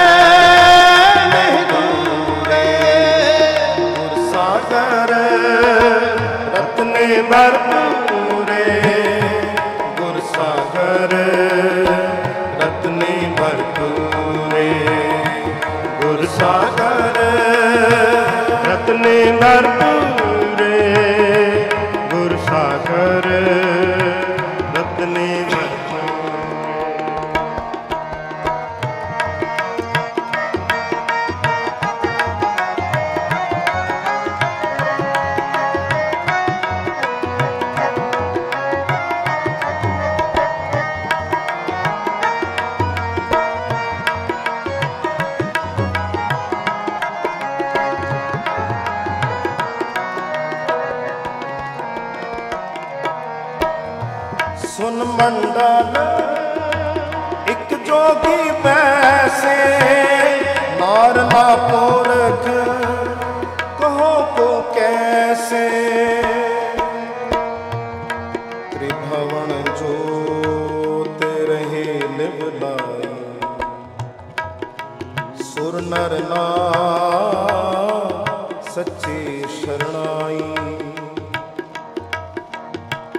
नहीं दूरे। गुर सागर रत्ने भरपूरे, गुर सागर रत्ने भरपूरे, गुर सागर रत्ने भरपूरे, गुर सागर रत्ने भरपूरे। सुन मंडल एक जोगी पैसे, नार ना पोरख कहो को कैसे। त्रिभुवन जोत रहे लिवलाई, सुर नर ना सच्चे शरणाई।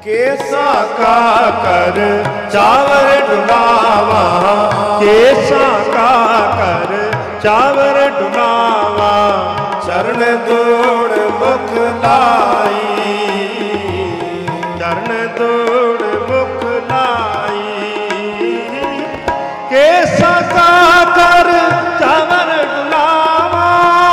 केसा का कर चावर डुलावा, केसा का कर चावर डुलावा, चरण दौड़ मुख लाई, चरण दौड़ मुख लाई। केसा का कर चावर डुलावा,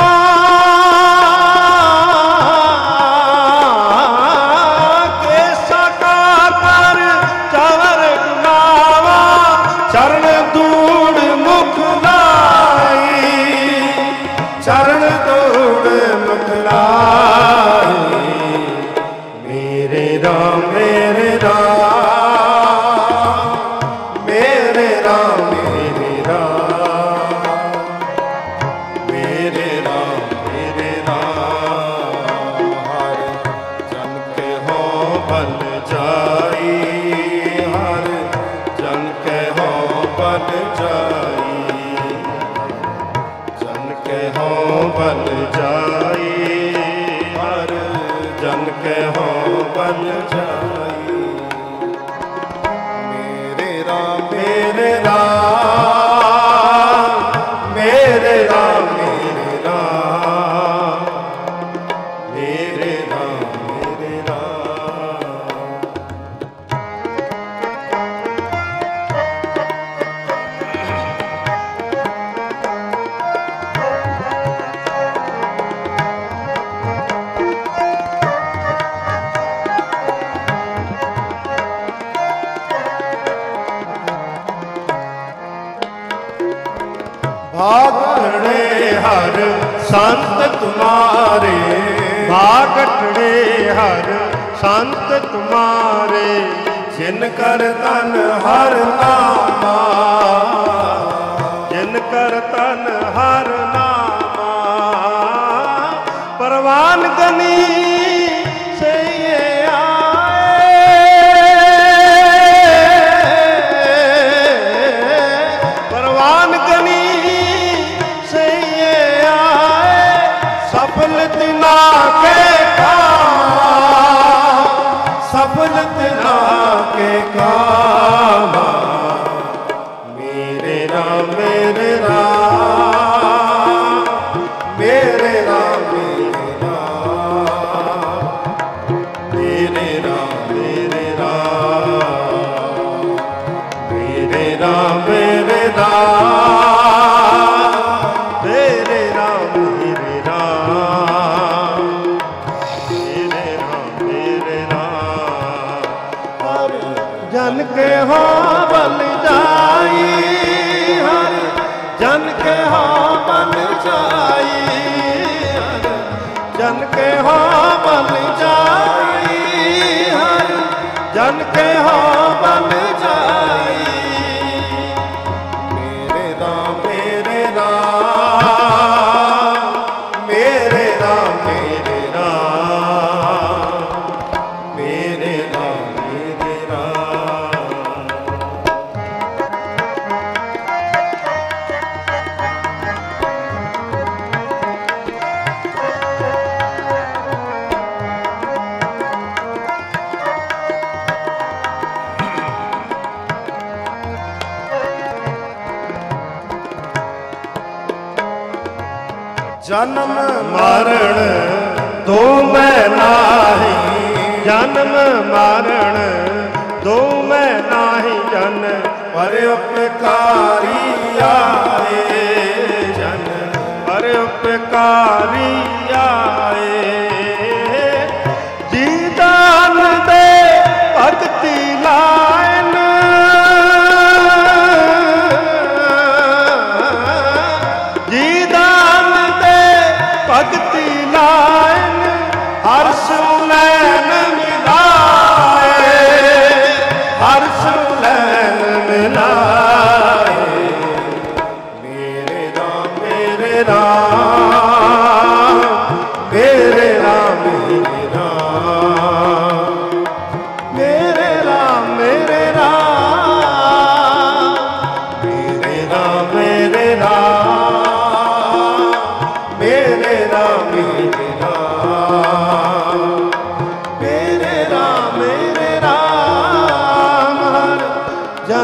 केसा का कर चावर डुलावा, चरण दौड़ मुख लाई, चरण दौड़ मुख लाई। मेरे राम मेरे राम, मेरे राम मेरे राम, मेरे राम मेरे राम। हर जन के हो बल जाई, हर जन के हो बल जाई, जन के हो बल जाई, हर जन के हो बल जाई। मेरे राम मेरे राम, मेरे राम मेरे राम, मेरे राम मेरे राम। भागड़े हर संत तुम्हारे, भागड़े हर संत तुम्हारे, जिन कर तन हर नामा, जिन कर तन हर नामा। परवान गनी से ये आए, परवान गनी से ये आए, सफल तिना के काम, सफल तिना के काम। मेरे राम मेरे राम, मेरे राम मेरे राम, मेरे राम मेरे राम, मेरे राम मेरे राम, मेरे राम मेरे राम, मेरे राम मेरे राम। हर जन के हो बल जाई, हर जन के हो बल जाई, हर जन के हो बल जाई, हर जन के हो बल जाई। मेरे राम मेरे राम, मेरे राम मेरे राम, मेरे राम मेरे राम। जन्म मरण दो मैं नाही, जन्म मरण दो मैं नाही, जन पर उपकारी आए, जन पर उपकारी आए। जी दान दे भक्ति लाइन, जी दान दे भक्ति लाइन, हर्ष नैन मिलाए, हर्ष नैन मिलाए। मेरे राम मेरे राम,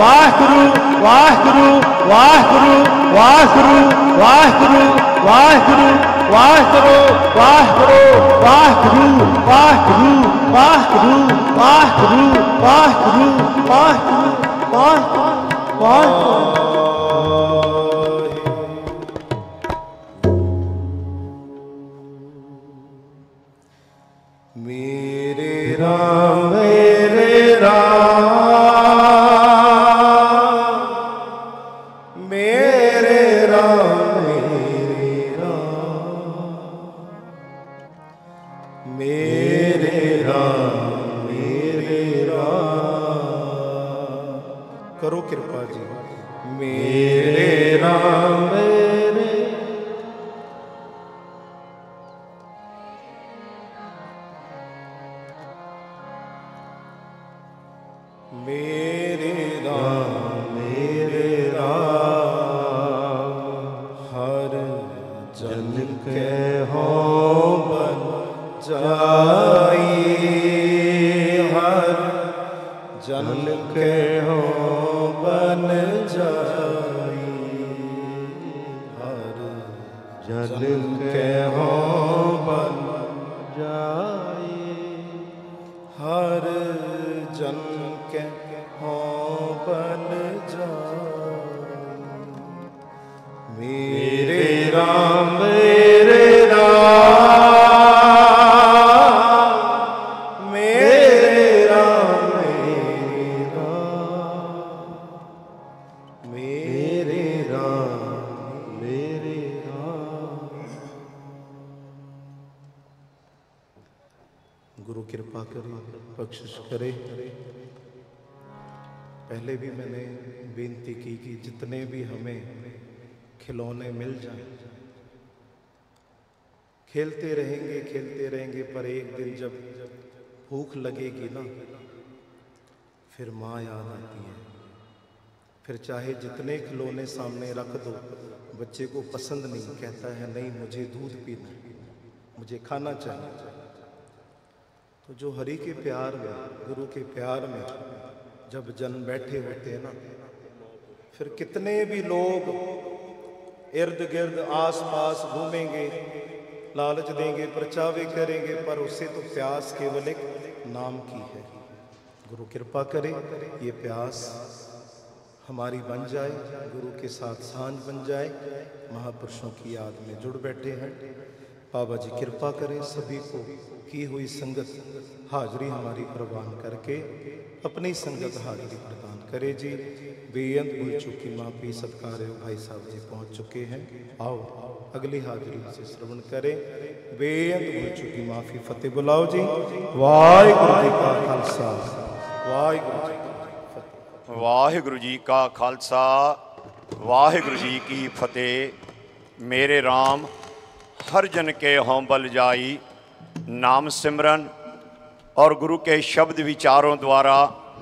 वाहिगुरु वाहिगुरु वाहिगुरु वाहिगुरु वाहिगुरु वाहिगुरु वाहिगुरु वाहिगुरु वाहिगुरु वाहिगुरु वाहिगुरु वाहिगुरु वाहिगुरु वाहिगुरु वाहिगुरु वाहिगुरु। मेरे राम मेरे राम मेरे राम मेरे राम मेरे राम करो कृपा जी। मेरे राम मेरे मेरे राम मेरे राम हर जन के हो बन जाई हर जन के हो बन जाई हर जन के हो बन जाई हर जन के हो बन जाई। मेरे राम मेरे राम मेरे राम मेरे राम मेरे राम। गुरु कृपा करे बख्शिश करे। पहले भी मैंने बेनती की कि जितने भी हमें खिलौने मिल जाएं खेलते रहेंगे खेलते रहेंगे, पर एक दिन जब भूख लगेगी ना फिर माँ याद आती है। फिर चाहे जितने खिलौने सामने रख दो, बच्चे को पसंद नहीं, कहता है नहीं मुझे दूध पीना, मुझे खाना चाहिए। तो जो हरि के प्यार में, गुरु के प्यार में जब जन बैठे होते हैं ना, फिर कितने भी लोग इर्द गिर्द आस पास घूमेंगे, लालच देंगे, परचावे करेंगे, पर उससे तो प्यास केवल एक नाम की है। गुरु कृपा करे ये प्यास हमारी बन जाए, गुरु के साथ सांझ बन जाए, महापुरुषों की याद में जुड़ बैठे हैं। बाबा जी कृपा करें, सभी को की हुई संगत हाजरी हमारी प्रदान करके अपनी संगत हाजरी प्रदान करे जी। बेअंत भूल चुकी माफी सत्कार भाई साहब जी पहुंच चुके हैं, आओ अगली हाजरी से श्रवण करें। बेअंत भूल चुकी माफी फतेह बुलाओ जी। वाहिगुरु जी का खालसा, वाहिगुरु जी वाहिगुरु जी का खालसा, वाहिगुरु जी की फतेह। मेरे राम हर जन के हों बल जाई, नाम सिमरन और गुरु के शब्द विचारों द्वारा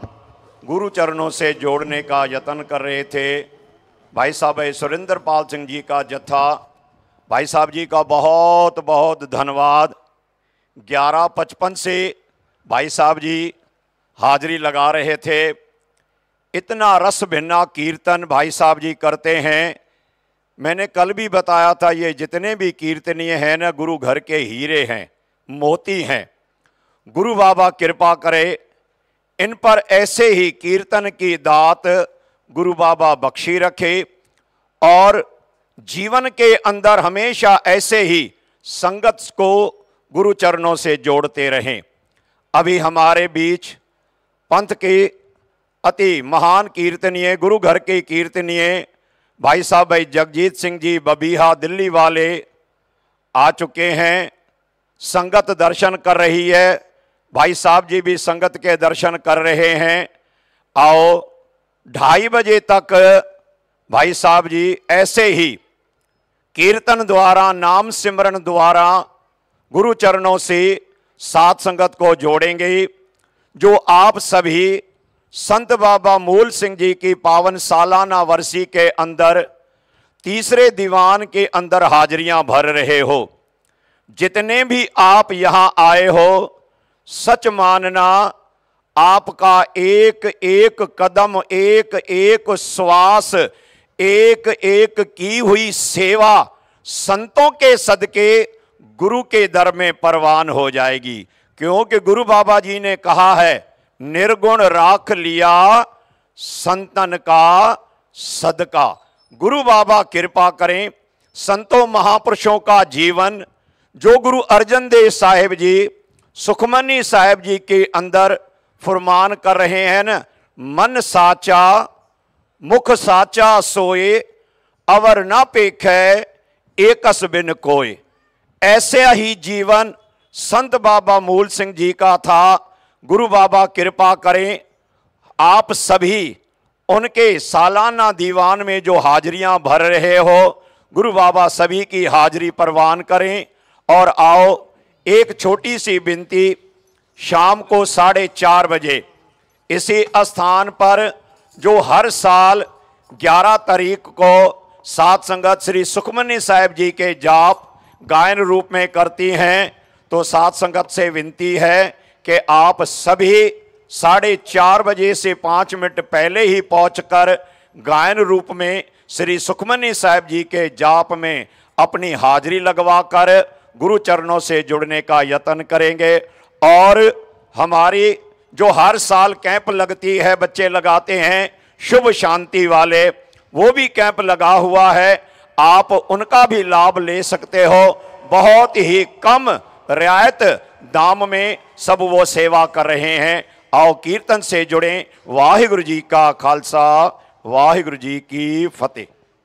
गुरु चरणों से जोड़ने का यत्न कर रहे थे भाई साहब सुरेंद्र पाल सिंह जी का जत्था। भाई साहब जी का बहुत बहुत धन्यवाद। ग्यारह पचपन से भाई साहब जी हाजिरी लगा रहे थे। इतना रस भिन्ना कीर्तन भाई साहब जी करते हैं। मैंने कल भी बताया था, ये जितने भी कीर्तनीय हैं ना, गुरु घर के हीरे हैं, मोती हैं। गुरु बाबा कृपा करे, इन पर ऐसे ही कीर्तन की दात गुरु बाबा बख्शी रखे और जीवन के अंदर हमेशा ऐसे ही संगत को गुरु चरणों से जोड़ते रहें। अभी हमारे बीच पंथ के अति महान कीर्तनीय, गुरु घर के कीर्तनीय भाई साहब भाई जगजीत सिंह जी बबीहा दिल्ली वाले आ चुके हैं। संगत दर्शन कर रही है, भाई साहब जी भी संगत के दर्शन कर रहे हैं। आओ ढाई बजे तक भाई साहब जी ऐसे ही कीर्तन द्वारा, नाम सिमरन द्वारा गुरु चरणों से साथ संगत को जोड़ेंगे। जो आप सभी संत बाबा मूल सिंह जी की पावन सालाना वर्षी के अंदर तीसरे दीवान के अंदर हाजिरियां भर रहे हो, जितने भी आप यहां आए हो, सच मानना आपका एक एक कदम, एक एक श्वास, एक एक की हुई सेवा संतों के सदके गुरु के दर में परवान हो जाएगी। क्योंकि गुरु बाबा जी ने कहा है, निर्गुण राख लिया संतन का सदका। गुरु बाबा कृपा करें, संतों महापुरुषों का जीवन जो गुरु अर्जन देव साहिब जी सुखमनी साहिब जी के अंदर फरमान कर रहे हैं न, मन साचा मुख साचा सोए, अवर ना पेखै एकस बिन कोय। ऐसे ही जीवन संत बाबा मूल सिंह जी का था। गुरु बाबा कृपा करें, आप सभी उनके सालाना दीवान में जो हाजिरियां भर रहे हो, गुरु बाबा सभी की हाजिरी परवान करें। और आओ, एक छोटी सी विनती, शाम को साढ़े चार बजे इसी स्थान पर जो हर साल ग्यारह तारीख को सात संगत श्री सुखमनी साहिब जी के जाप गायन रूप में करती हैं, तो सात संगत से विनती है कि आप सभी साढ़े चार बजे से पाँच मिनट पहले ही पहुंचकर गायन रूप में श्री सुखमनी साहिब जी के जाप में अपनी हाजिरी लगवाकर गुरु चरणों से जुड़ने का यत्न करेंगे। और हमारी जो हर साल कैंप लगती है, बच्चे लगाते हैं शुभ शांति वाले, वो भी कैंप लगा हुआ है, आप उनका भी लाभ ले सकते हो। बहुत ही कम रियायत दाम में सब वो सेवा कर रहे हैं। आओ कीर्तन से जुड़ें। वाहिगुरु जी का खालसा, वाहिगुरु जी की फतेह।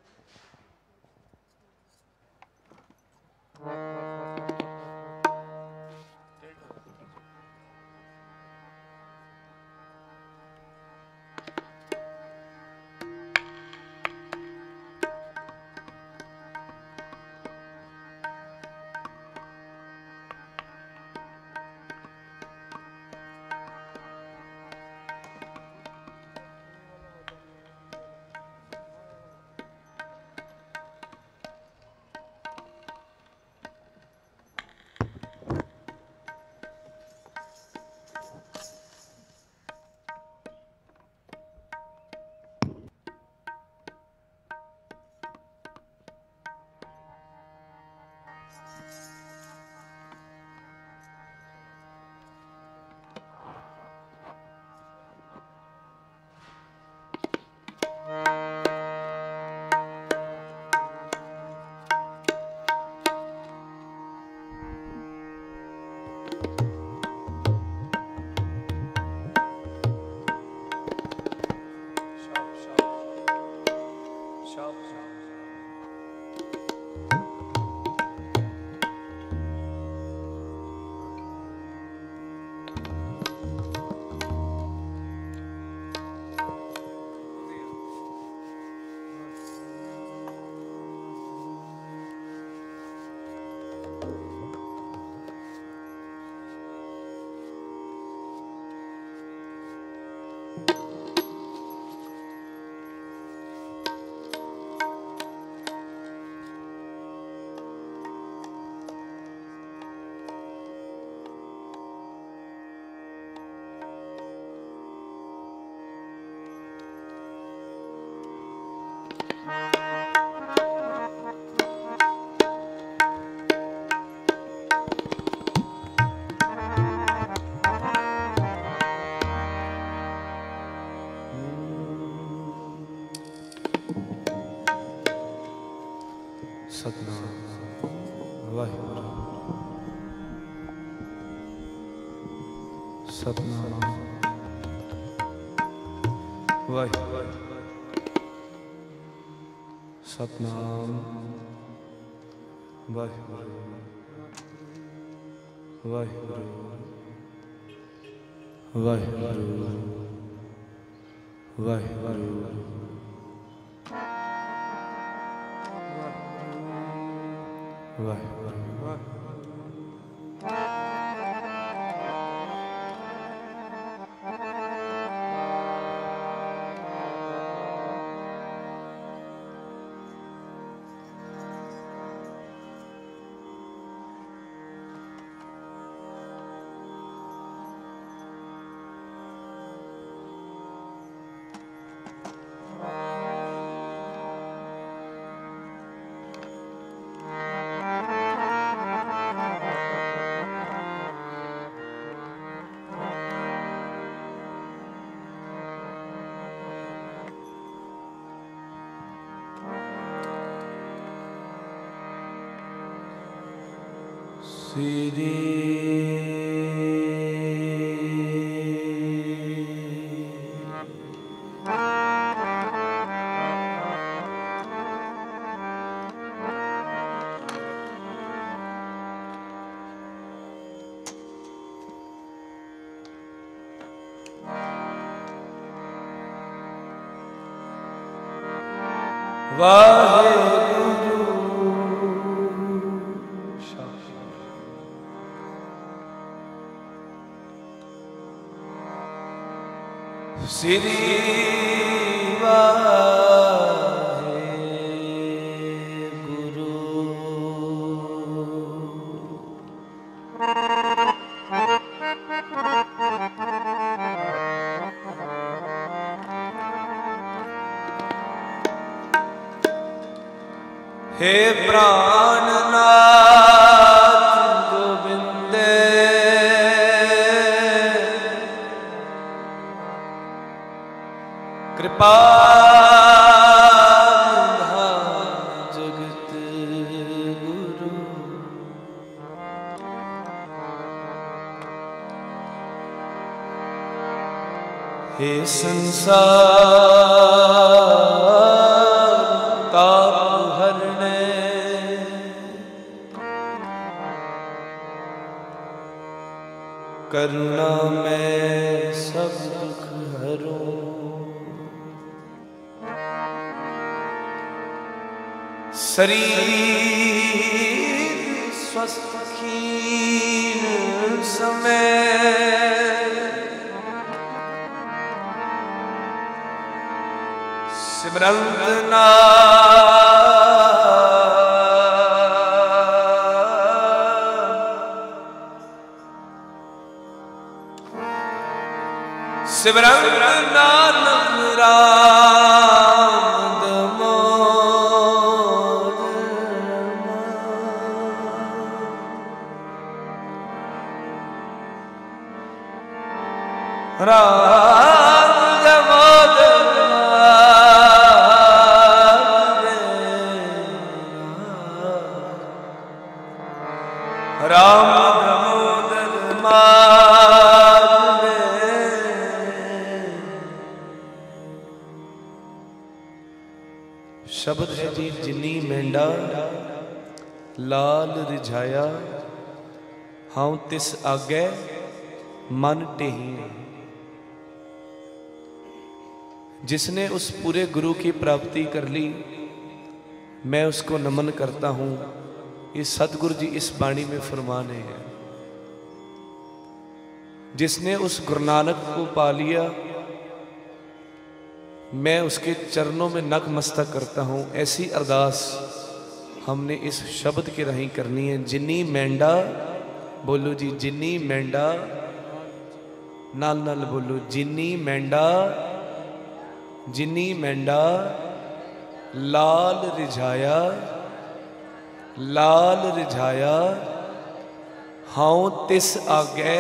सतनाम वाहिगुरु सतनाम वाहिगुरु सतनाम वाहिगुरु वाहिगुरु वाहिगुरु वाहिगुरु वाहिगुरु श्री वाहेगुरु श्री वाहेगुरु हे प्राणनाथ गोविंदे कृपा जगत गुरु हे संसार ताप हरने करुणा में सब दुख हरो शरीर स्वस्थ खीन समय सिमरंत नाम सिमरंत नानक राम दामोदर राम राम दामोदर माधवे शब्द है जी जिनी मेंढा लाल रिझाया हाउ तिस आगे मन टेही। जिसने उस पूरे गुरु की प्राप्ति कर ली मैं उसको नमन करता हूं। ये सतगुरु जी इस वाणी में फरमाने हैं। जिसने उस गुरु नानक को पा लिया मैं उसके चरणों में नतमस्तक करता हूं। ऐसी अरदास हमने इस शब्द के राहीं करनी है। जिन्नी मेंढा बोलो जी, जिन्नी मेंढा नाल नाल बोलो, जिन्नी मेंढा जिन्नी मेंढा लाल रिझाया लाल रिझाया हाउ तिस आगे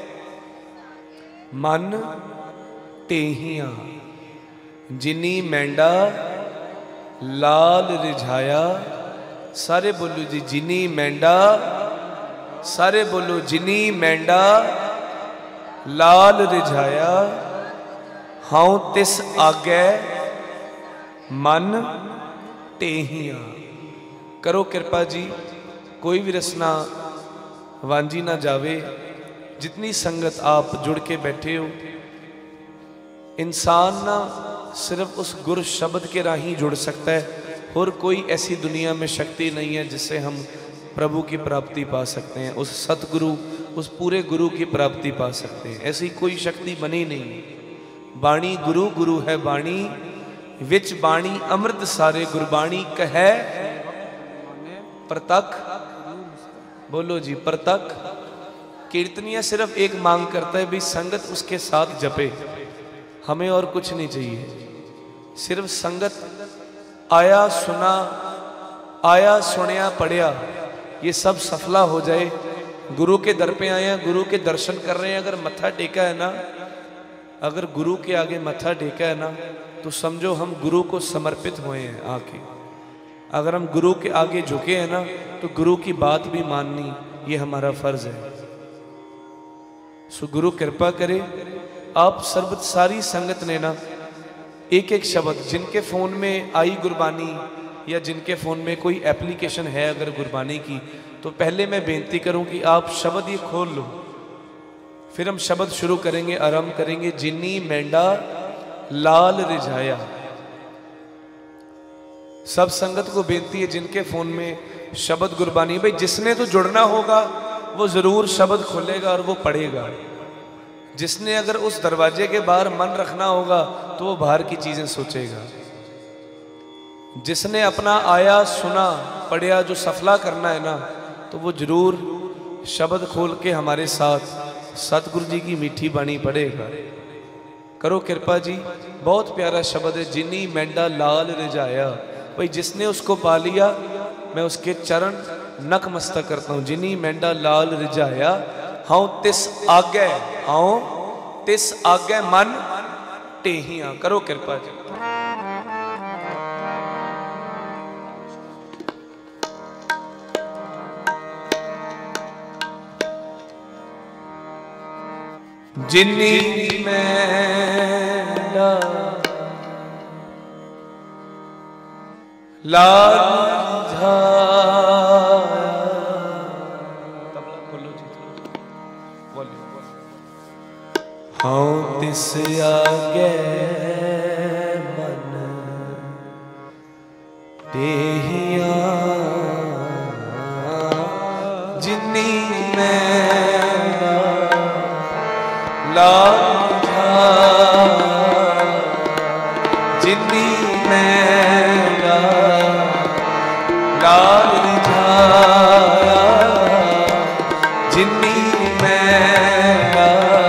मन टेहिया। जिनी मेंढा लाल रिझाया, सारे बोलो जी जिनी मेंढा, सारे बोलो जिनी मेंढा लाल रिझाया हाउ तिस आगे मन टेहिया। करो कृपा जी, कोई भी रसना वांझी ना जावे। जितनी संगत आप जुड़ के बैठे हो, इंसान ना सिर्फ उस गुरु शब्द के राही जुड़ सकता है। और कोई ऐसी दुनिया में शक्ति नहीं है जिससे हम प्रभु की प्राप्ति पा सकते हैं, उस सतगुरु उस पूरे गुरु की प्राप्ति पा सकते हैं। ऐसी कोई शक्ति बनी नहीं। बाणी गुरु गुरु है बाणी विच बाणी अमृत सारे गुरबाणी कहे प्रतख। बोलो जी प्रतख। कीर्तनिया सिर्फ एक मांग करता है भी संगत उसके साथ जपे, हमें और कुछ नहीं चाहिए। सिर्फ संगत आया सुना आया सुनिया पढ़िया ये सब सफला हो जाए। गुरु के दर पे आए हैं, गुरु के दर्शन कर रहे हैं, अगर मत्था टेका है ना, अगर गुरु के आगे मत्था टेका है ना तो समझो हम गुरु को समर्पित हुए हैं आके। अगर हम गुरु के आगे झुके हैं ना तो गुरु की बात भी माननी, ये हमारा फर्ज है। सो गुरु कृपा करे आप सर्वत सारी संगत ने ना एक एक शब्द, जिनके फ़ोन में आई गुरबानी या जिनके फ़ोन में कोई एप्लीकेशन है अगर गुरबानी की, तो पहले मैं बेनती करूं कि आप शब्द ये खोल लो, फिर हम शब्द शुरू करेंगे, आरंभ करेंगे। जिन्नी मेंढा लाल रिझाया। सब संगत को बेनती है जिनके फ़ोन में शब्द गुरबानी, भाई जिसने तो जुड़ना होगा वो ज़रूर शब्द खोलेगा और वो पढ़ेगा। जिसने अगर उस दरवाजे के बाहर मन रखना होगा तो वो बाहर की चीज़ें सोचेगा। जिसने अपना आया सुना पढ़िया जो सफला करना है ना, तो वो जरूर शब्द खोल के हमारे साथ सतगुरु जी की मीठी बाणी पढ़ेगा। करो कृपा जी। बहुत प्यारा शब्द है, जिन्नी मेंढा लाल रिझाया। भाई जिसने उसको पा लिया मैं उसके चरण नकमस्तक करता हूँ। जिन्नी मेंढा लाल रिझाया, हाँ तिस आगे, हाँ तिस आगे मन टेहिया। करो कृपा जी। जिन्नी मेंढा लाल रिझाया। तबला खोलो जी, बोलिए। हाँ तिस आगे मन टेहिया। जिन्नी मेंढा लाल रिझाया, जिन्नी मेंढा लाल रिझाया, जिन्नी मेंढा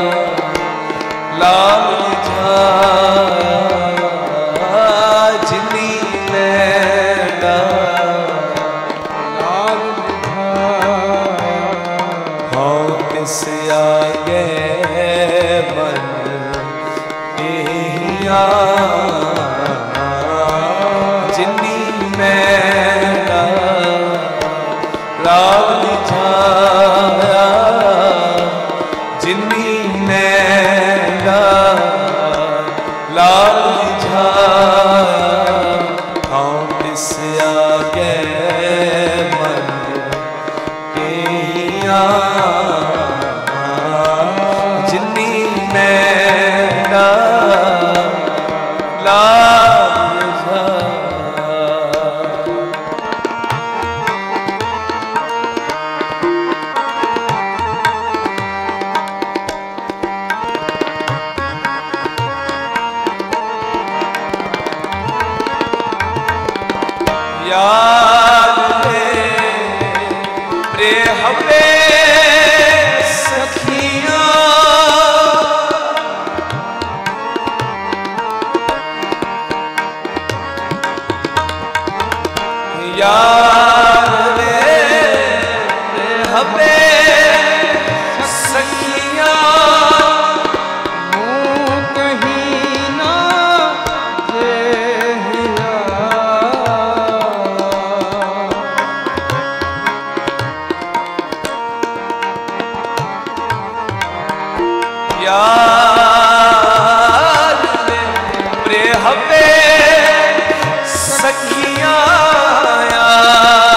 लाल रिझाया, जिन्नी मेंढा लाल रिझाया। हाँ तिस आगे मन टेहिया। जिन्नी मेंढा लाल रिझाया, जिन्नी मेंढा लाल रिझाया। हाँ तिस आगे मन टेहिया। याद ले प्रेम हवे सखियां। याद ले प्रेम हवे सखियां। मुँह कहीं ना जेहिया। याद ले प्रेम हवे सखियां।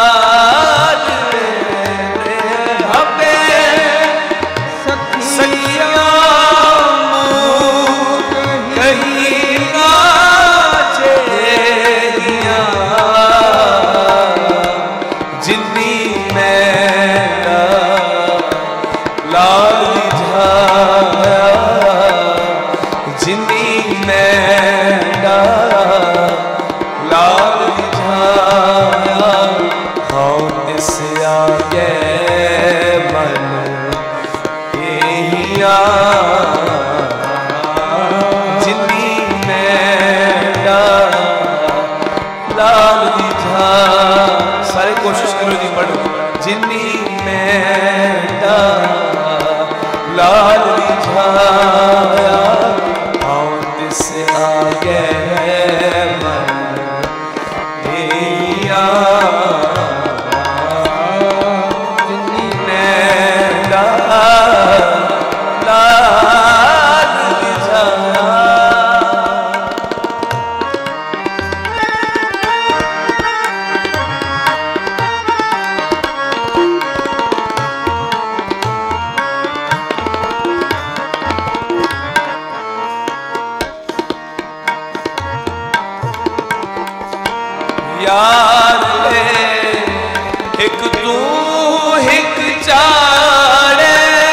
यार ले एक तू एक चाड़े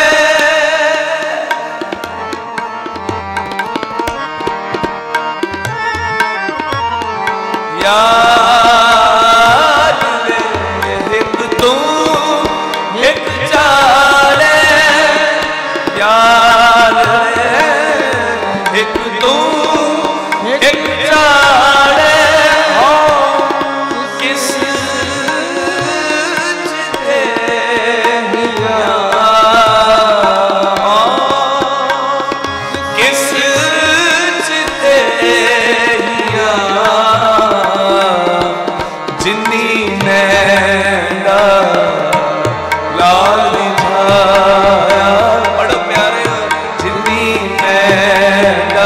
यार ले एक तू एक चाड़े यार ले एक तू एक चाड़े किस किस जिन्नी नैना लाल छाया बड़ो प्यारे जिन्नी नैना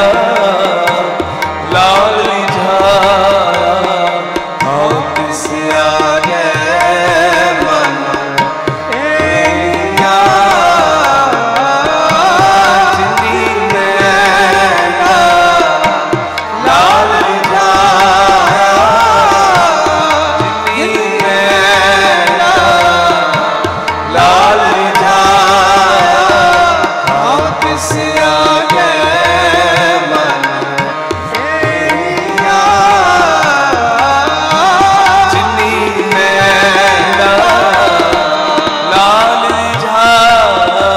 लाल छाया हाँ किस आगे मन एया जिन्नी नैना लाल छाया जिन्नी नैना लाल छाया हाँ किस आगे मन एया जिन्नी नैना लाल छाया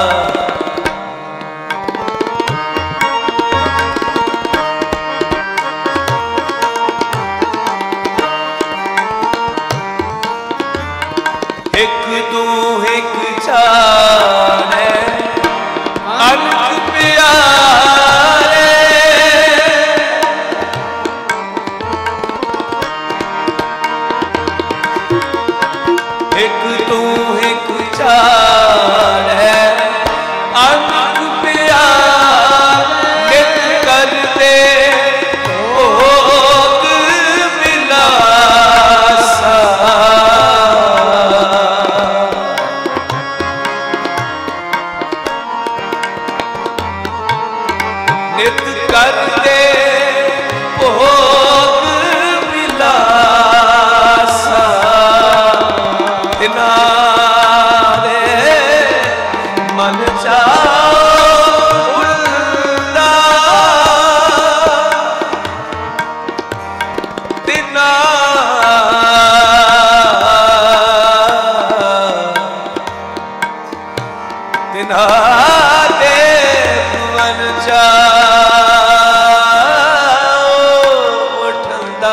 एक तू एक चारे अनक प्यारे एक तू एक चारे अनक प्यारे नित करते भोग विलासा नित करते भोग विलासा तिना दे मन चाहुंदा तिना तिना दे मन चाहुंदा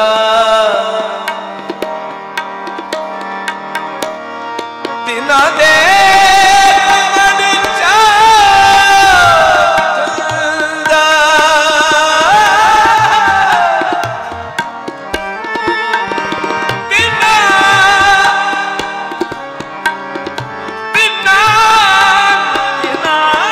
तिना दे मन चाहुंदा तिना तिना तिना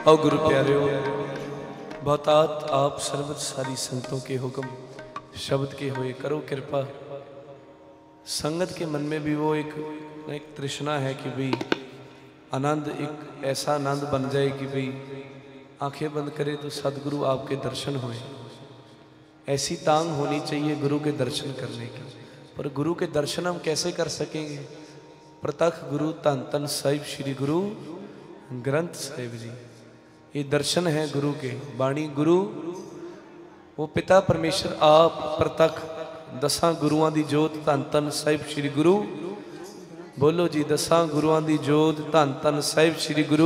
आओ गुरु प्यारे हो, बहुतात आप सर्वत सारी संतों के हुक्म शब्द के हुए, करो कृपा। संगत के मन में भी वो एक एक तृष्णा है कि भाई आनंद, एक ऐसा आनंद बन जाए कि भाई आंखें बंद करे तो सदगुरु आपके दर्शन होए। ऐसी तांग होनी चाहिए गुरु के दर्शन करने की। पर गुरु के दर्शन हम कैसे कर सकेंगे? प्रत्यक्ष गुरु धन धन साहिब श्री गुरु ग्रंथ साहिब जी, ये दर्शन है गुरु के। बाणी गुरु वो पिता परमेश्वर आप प्रत्यक्ष दसां गुरुआं दी जोत धन धन साहिब श्री गुरु, बोलो जी, दसां गुरुआं दी जोत धन धन साहिब श्री गुरु।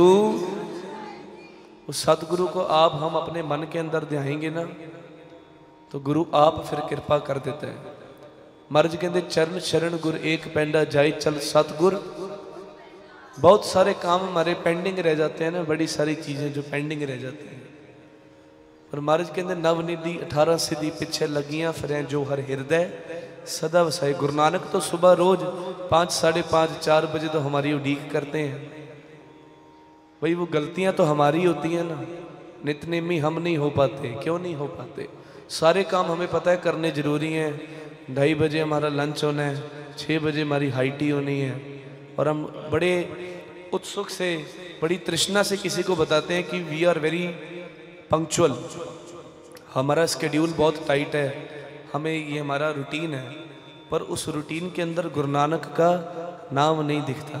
उस सतगुरु को आप हम अपने मन के अंदर ध्याएंगे ना तो गुरु आप फिर कृपा कर देता है। महाराज कहते चरण शरण गुर एक पैंडा जाए चल सतगुर। बहुत सारे काम हमारे पेंडिंग रह जाते हैं ना, बड़ी सारी चीजें जो पेंडिंग रह जाती हैं। पर महाराज कहते नवनिधि अठारह सिद्धि पिछे लगियां फिर जो हर हृदय सदा वसाए। गुरु नानक तो सुबह रोज पाँच साढ़े पाँच चार बजे तो हमारी उड़ीक करते हैं। भाई वो गलतियां तो हमारी होती हैं ना, नितनेमी हम नहीं हो पाते। क्यों नहीं हो पाते? सारे काम हमें पता है करने जरूरी हैं। ढाई बजे हमारा लंच होना है, छः बजे हमारी हाई टी होनी है, और हम बड़े उत्सुक से, बड़ी तृष्णा से किसी को बताते हैं कि वी आर वेरी पंक्चुअल। हमारा स्केड्यूल बहुत टाइट है, हमें ये हमारा रूटीन है, पर उस रूटीन के अंदर गुरु नानक का नाम नहीं दिखता।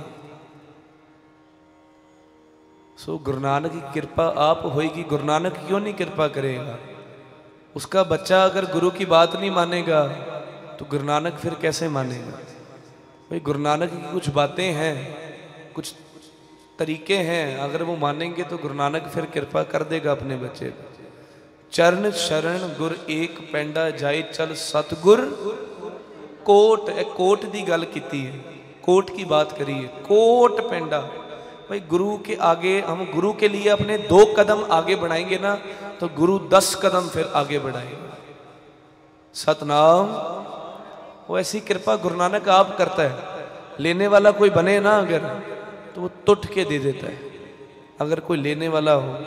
सो गुरु नानक की कृपा आप होएगी। गुरु नानक क्यों नहीं कृपा करेगा? उसका बच्चा अगर गुरु की बात नहीं मानेगा तो गुरु नानक फिर कैसे मानेगा? भाई गुरु नानक की कुछ बातें हैं, कुछ तरीके हैं, अगर वो मानेंगे तो गुरु नानक फिर कृपा कर देगा अपने बच्चे पर। चरण शरण गुर एक पैंडा जाए चल सतगुर। कोट, कोट की गल की है, कोट की बात करिए, कोट पैंडा। भाई गुरु के आगे हम गुरु के लिए अपने दो कदम आगे बढ़ाएंगे ना तो गुरु दस कदम फिर आगे बढ़ाएगा। सतनाम। वो ऐसी कृपा गुरु नानक आप करता है। लेने वाला कोई बने ना अगर तो वो टुट के दे देता है। अगर कोई लेने वाला हो,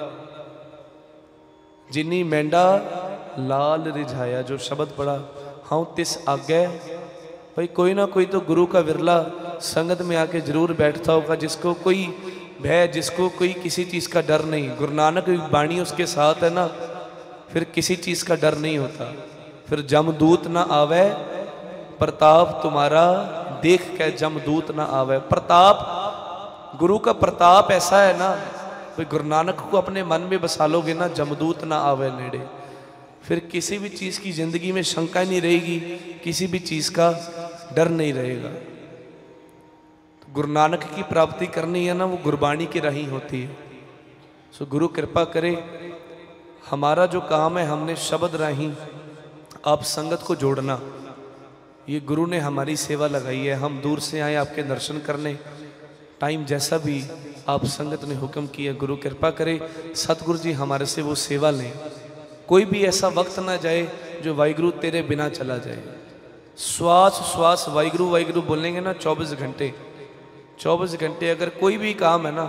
जिनी मेंढा लाल रिझाया, जो शब्द पढ़ा, हाँ तिस आगे। भाई कोई ना कोई तो गुरु का विरला संगत में आके जरूर बैठता होगा जिसको कोई भय, जिसको कोई किसी चीज़ का डर नहीं। गुरु नानक की बाणी उसके साथ है ना, फिर किसी चीज़ का डर नहीं होता। फिर जमदूत ना आवे प्रताप तुम्हारा, देख के जमदूत ना आवे। प्रताप, गुरु का प्रताप ऐसा है ना, भाई गुरु नानक को अपने मन में बसा लोगे ना, जमदूत ना आवे नेड़े। फिर किसी भी चीज़ की जिंदगी में शंका नहीं रहेगी, किसी भी चीज़ का डर नहीं रहेगा। तो गुरु नानक की प्राप्ति करनी है ना, वो गुरबाणी की राही होती है। सो गुरु कृपा करे, हमारा जो काम है हमने शब्द राही आप संगत को जोड़ना, ये गुरु ने हमारी सेवा लगाई है। हम दूर से आए आपके दर्शन करने, टाइम जैसा भी आप संगत ने हुक्म किया, गुरु कृपा करे सतगुरु जी हमारे से वो सेवा लें। कोई भी ऐसा वक्त ना जाए जो वाहिगुरु तेरे बिना चला जाए। श्वास श्वास वाहिगुरु वाहिगुरु बोलेंगे ना चौबीस घंटे, चौबीस घंटे अगर कोई भी काम है ना,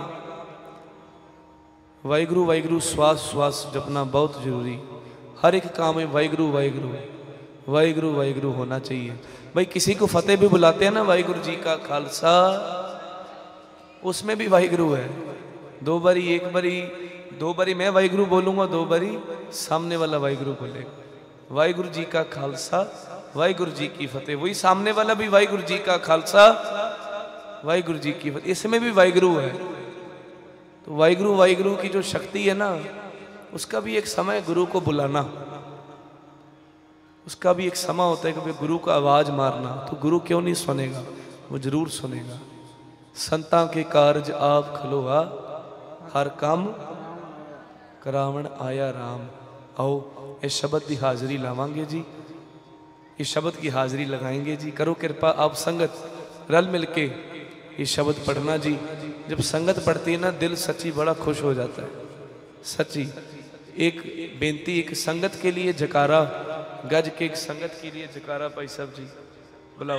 वाहिगुरु वाहिगुरु श्वास श्वास जपना बहुत जरूरी। हर एक काम में वाहिगुरु वाहिगुरु वाहिगुरु वाहिगुरु होना चाहिए। भाई किसी को फतेह भी बुलाते हैं ना, वाहिगुरु जी का खालसा, उसमें भी वाहिगुरु है। दो बारी, एक बारी, दो बारी मैं वाहिगुरु बोलूंगा, दो बारी सामने वाला वाहिगुरु बोलेगा। वाहिगुरु जी का खालसा, वाहिगुरु जी की फतेह। वही सामने वाला भी वाहिगुरु जी का खालसा, वाहिगुरु जी की फतेह, इसमें भी वाहिगुरु है। तो वाहिगुरु वाहिगुरु की जो शक्ति है ना, उसका भी एक समय गुरु को बुलाना, उसका भी एक समय होता है कि गुरु का आवाज मारना। तो गुरु क्यों नहीं सुनेगा? वो जरूर सुनेगा। संतां के कारज आप खलोआ, हर काम करावण आया राम। आओ इस शब्द की हाजिरी लावांगे जी, इस शब्द की हाजिरी लगाएंगे जी। करो कृपा आप संगत रल मिलके ये शब्द पढ़ना जी। जब संगत पढ़ती है ना, दिल सच्ची बड़ा खुश हो जाता है। सच्ची एक बेनती, एक संगत के लिए जकारा, गज के एक संगत के लिए जकारा। भाई साहब जी बुलाओ।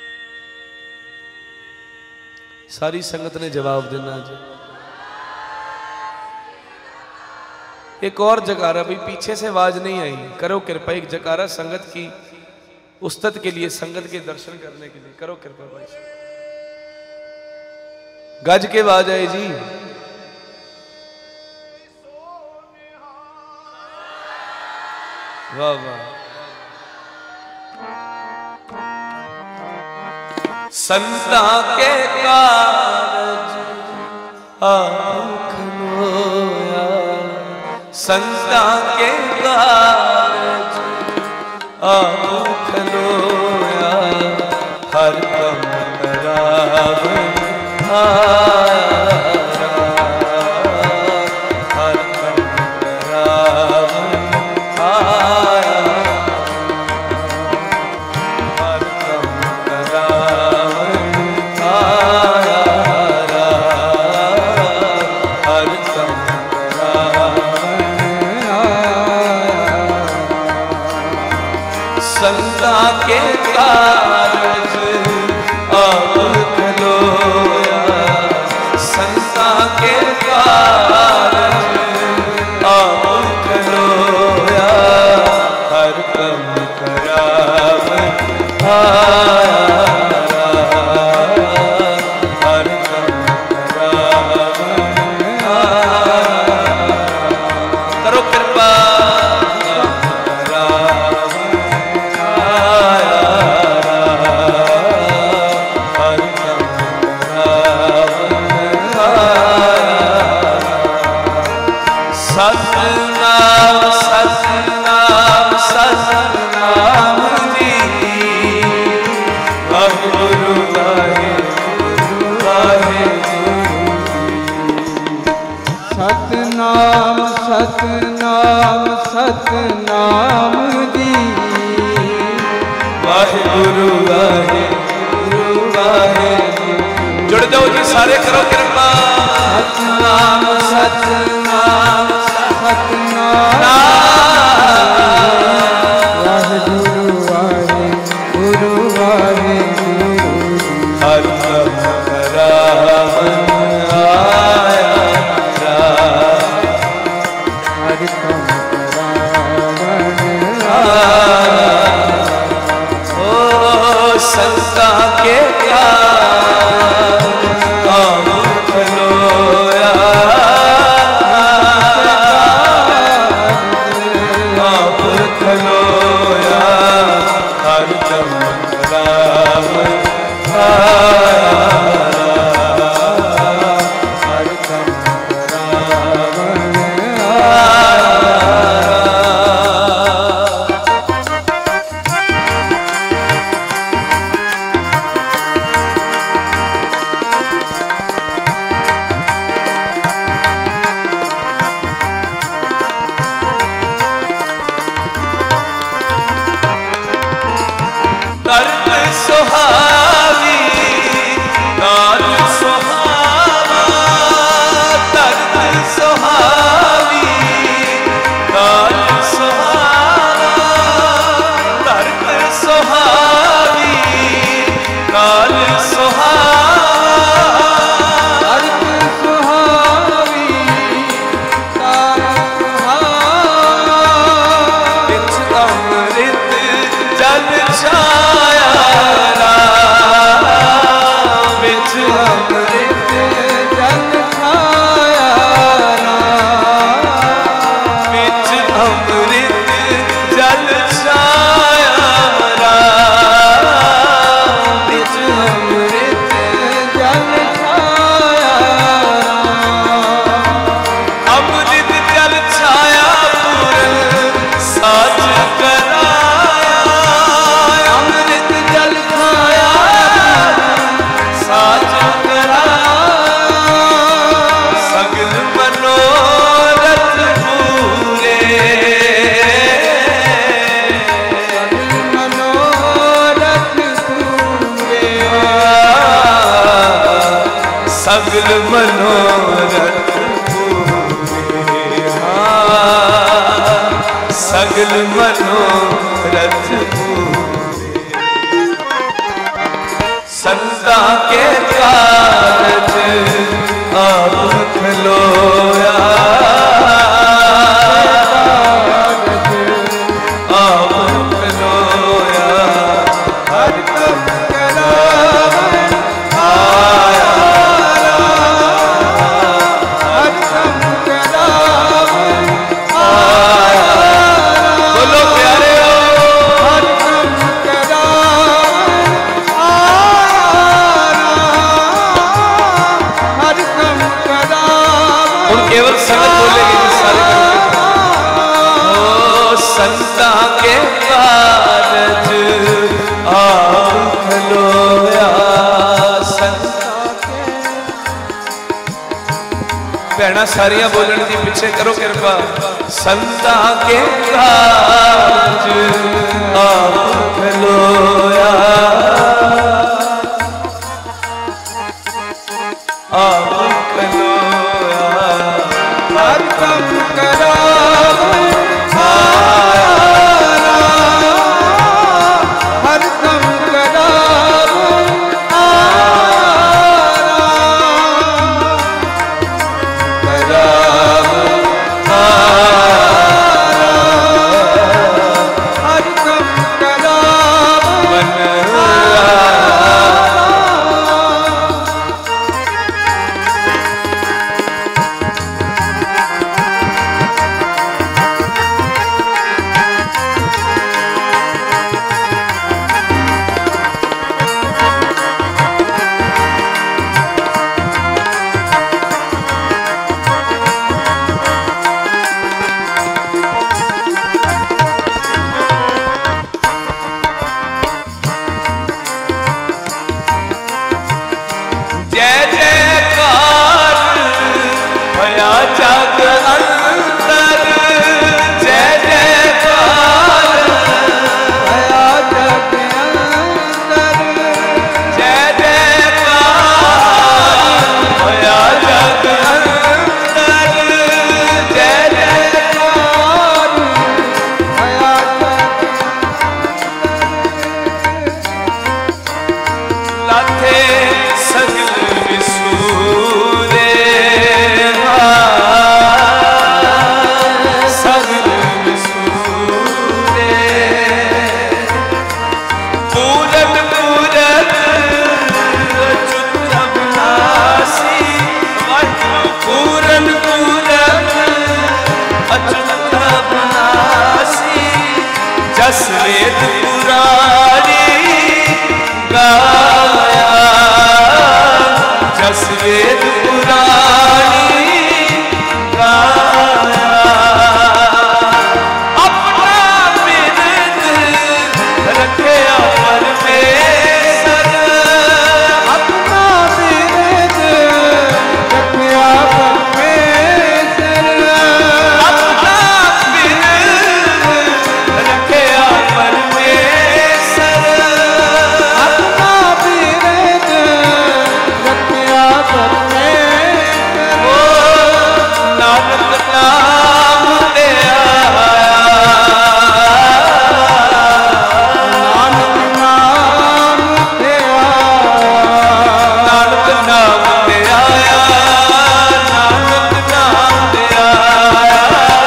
सारी संगत ने जवाब देना जी। एक और जकारा, भाई पीछे से आवाज नहीं आई, करो कृपा एक जकारा संगत की उस्तत के लिए, संगत के दर्शन करने के लिए, करो कृपा भाई। गज के आवाज आए जी। वाह वाह। संता के कारज आखलोया, संता के कारज आखलोया, हर कम करावन आया, हर कम करावन आया, हर कम करावन आया, हर कम करावन आया। संता के कारज आखलोया, संता के कारज आखलोया, हर कम करावन आया, हर कम करावन आया। करो कृपा करावन आया, हर कम करावन आया। सतनाम सतनाम सतनाम जी, वाहिगुरु वाहिगुरु वाहिगुरु। सतनाम सतनाम सतनाम जी, वाहिगुरु वाहिगुरु वाहिगुरु। जुड़ जाओ जी सारे, करो कृपा। सतनाम सतनाम सतनाम, वाहिगुरु वाहिगुरु वाहिगुरु। हर कम करावन आया, हर कम करावन आया। ओ संता के कारज आखलोया, संगत बोलेगी सारे करोगे। ओ संता के कारज आप खलोया, संता के भैणा सारिया बोलने की पीछे करो कृपा। संता के कारज आप खलोया, आप खलोया, हर कम करावे आया, हर कम करावे आया, करावे आया, हर कम करावे आया। जस वेद पुराणी गाया, जस वेद पुराणी गाया, अपना बिरद रखया परमेश्वर, अपना बिरद रखया परमेश्वर, अपना बिरद रखया परमेश्वर, अपना बिरद रखया परमेश्वर। ओ नानक नाम ते आया, नानक नाम ते आया, नानक नाम ते आया, नानक नाम ते आया,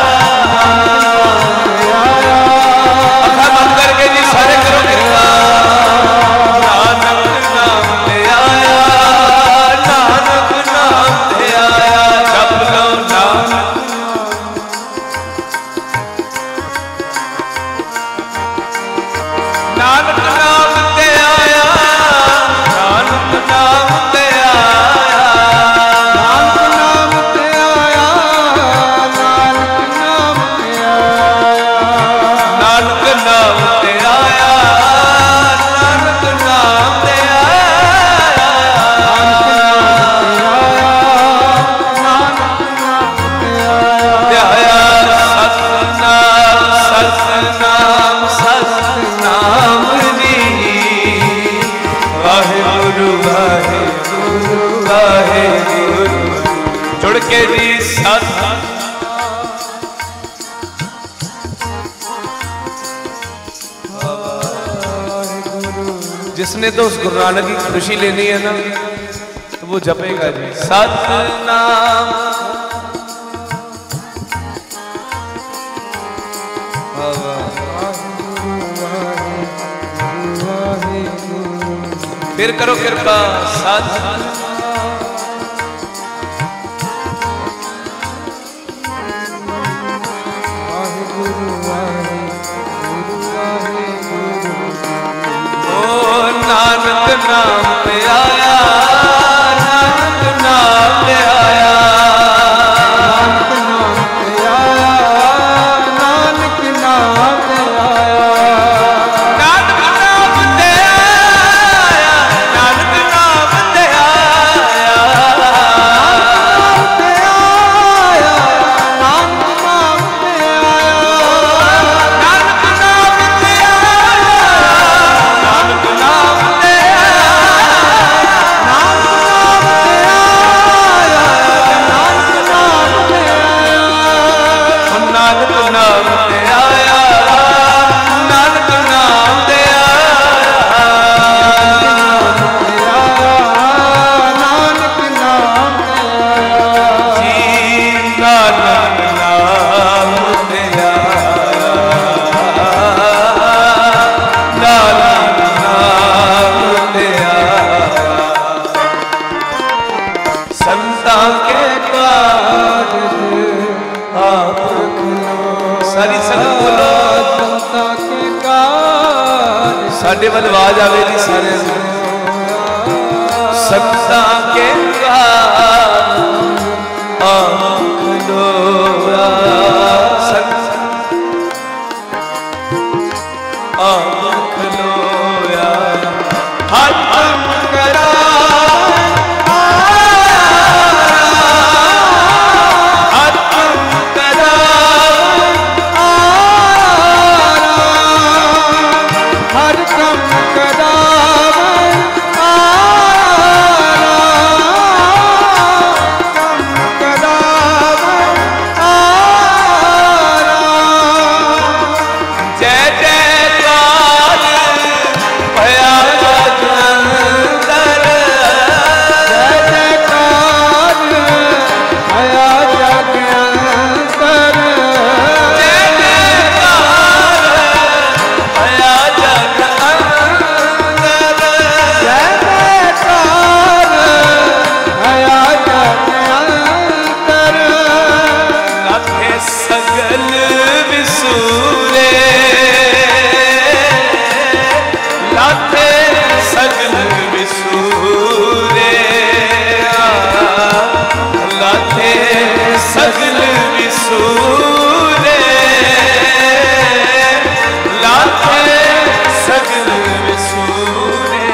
अखा बंद करके जी सारे करो कृपा। नानक नाम ते आया, नानक नाम ते आया, जप लो नानक। नानक नाम ते आया, नानक नाम ते आया, नानक नाम ते आया, नानक नाम ते आया, नानक नाम ते आया, नानक नाम ते आया, नानक नाम ते आया, सतनाम सतनाम सतनाम जी, वाहेगुरु वाहेगुरु वाहेगुरु। जुड़ के जी सत जिसने तो उस गुरु नानक की खुशी लेनी है ना, तो वो जपेगा जी सतनाम। फिर करो कृपा सत नानक नाम पे आया, नानक नाम पे आया, नानक ਸਾਡੇ ਵੱਲ ਆਵਾਜ਼ ਆਵੇ ਜੀ ਸਾਰਿਆਂ ਦੀ। ਸੰਤਾਂ ਕੇ ਕਾਰ ਆਖ ਲੋਆ ਆਖ ਲੋਇਆ ਹਰ ਕੰਮ ਕਰਾ ਹਰ ਕੰਮ ਕਰਾ ਹਰ ਕੰਮ ਕਰਾਵਨ ਕੰਮ ਕਰਾਵਨ ਜੈ ਜੈਕਾਰ ਭਇਆ ਜਗ ਅੰਦਰ ਜੈ ਜੈਕਾਰ ਆਇਆ ਜਗ ਅੰਤਰ ਜੈ ਜੈਕਾਰ ਭਇਆ ਜਗ ਅੰਦਰ ਜੈ ਜੈਕਾਰ ਆਇਆ ਜਗ ਅੰਤਰ ਲਾਥੇ ਸਗਲ ਵਿਸੂਰੇ ਲਾਥੇ ਸਗਲ ਵਿਸੂਰੇ ਲਾਥੇ ਸਗਲ ਵਿਸੂਰੇ ਲਾਥੇ ਸਗਲ ਵਿਸੂਰੇ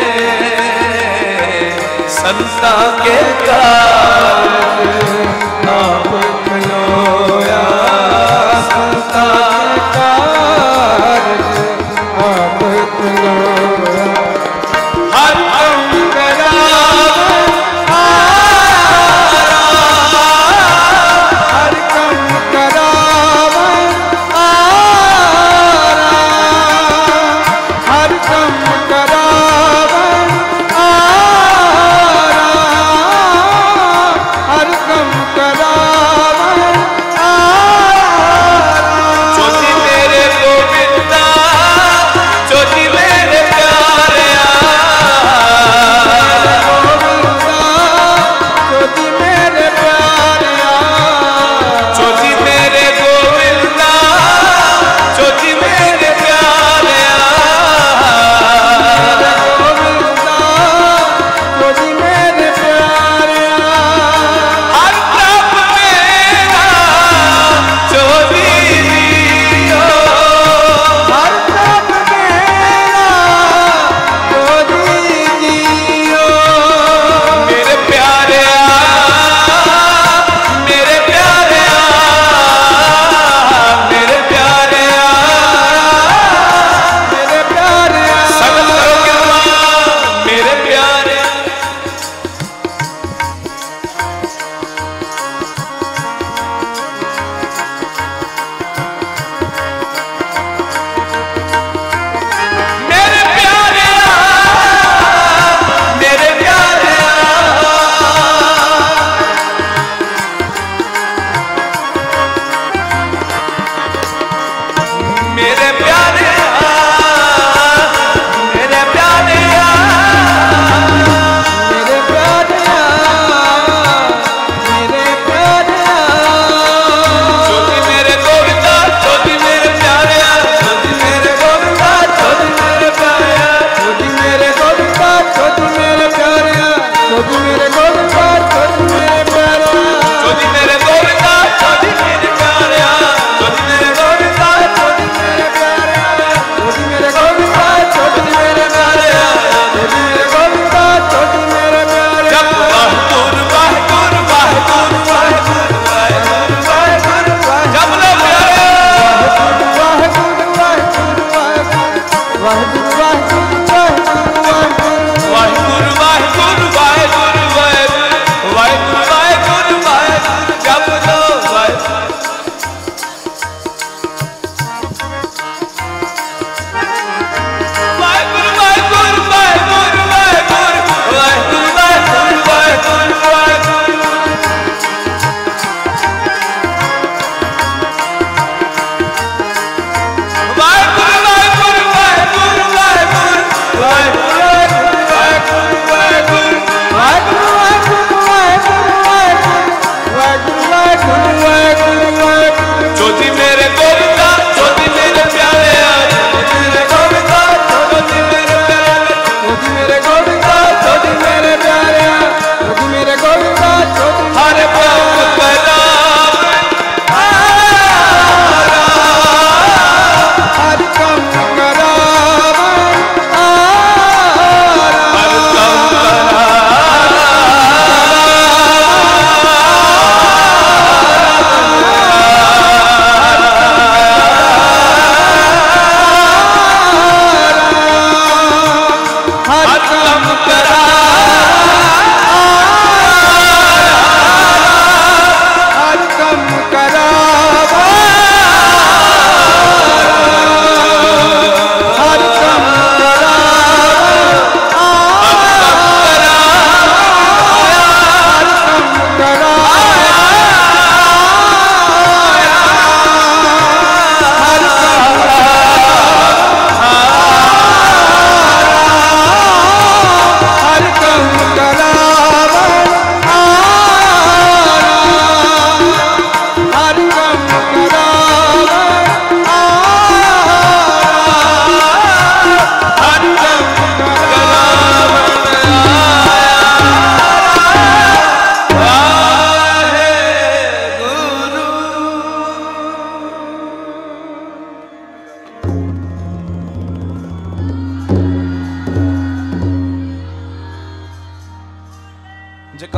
ਸੰਤਾਂ ਕੇ ਕਾਰਜ ਆਪ ਖਲੋਇਆ ਸੰਤਾਂ ਕਾਰਜ ਆਪ ਖਲੋਇਆ ਹਰ ਕੰਮ ਕਰਾਵਨ ਹਰ ਕੰਮ ਕਰਾਵਨ ਹਰ ਕੰਮ ਕਰਾਵਨ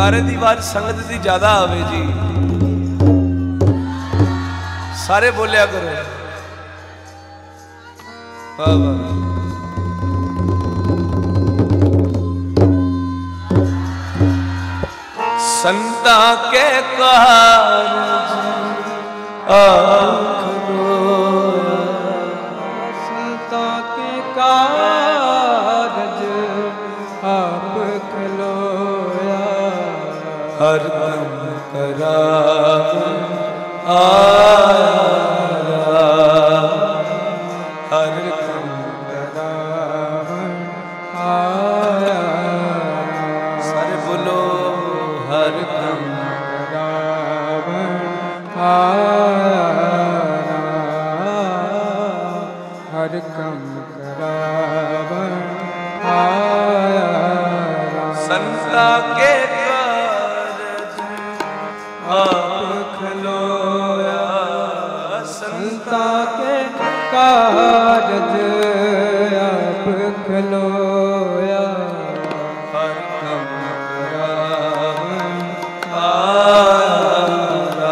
जयकारे की आवाज संगत की ज्यादा आवे जी, सारे बोलिया करो वाह वाह। संता के कारज आखरोया, संता के कारज आप खलोया, हर दम कराव आया, हर दम कराव आया, सारे बोलो हर दम कराव आया, हर कम करावन आया। संता के कारज आप खलोया, संता के कारज आप खलोया, हर कम करावन आया,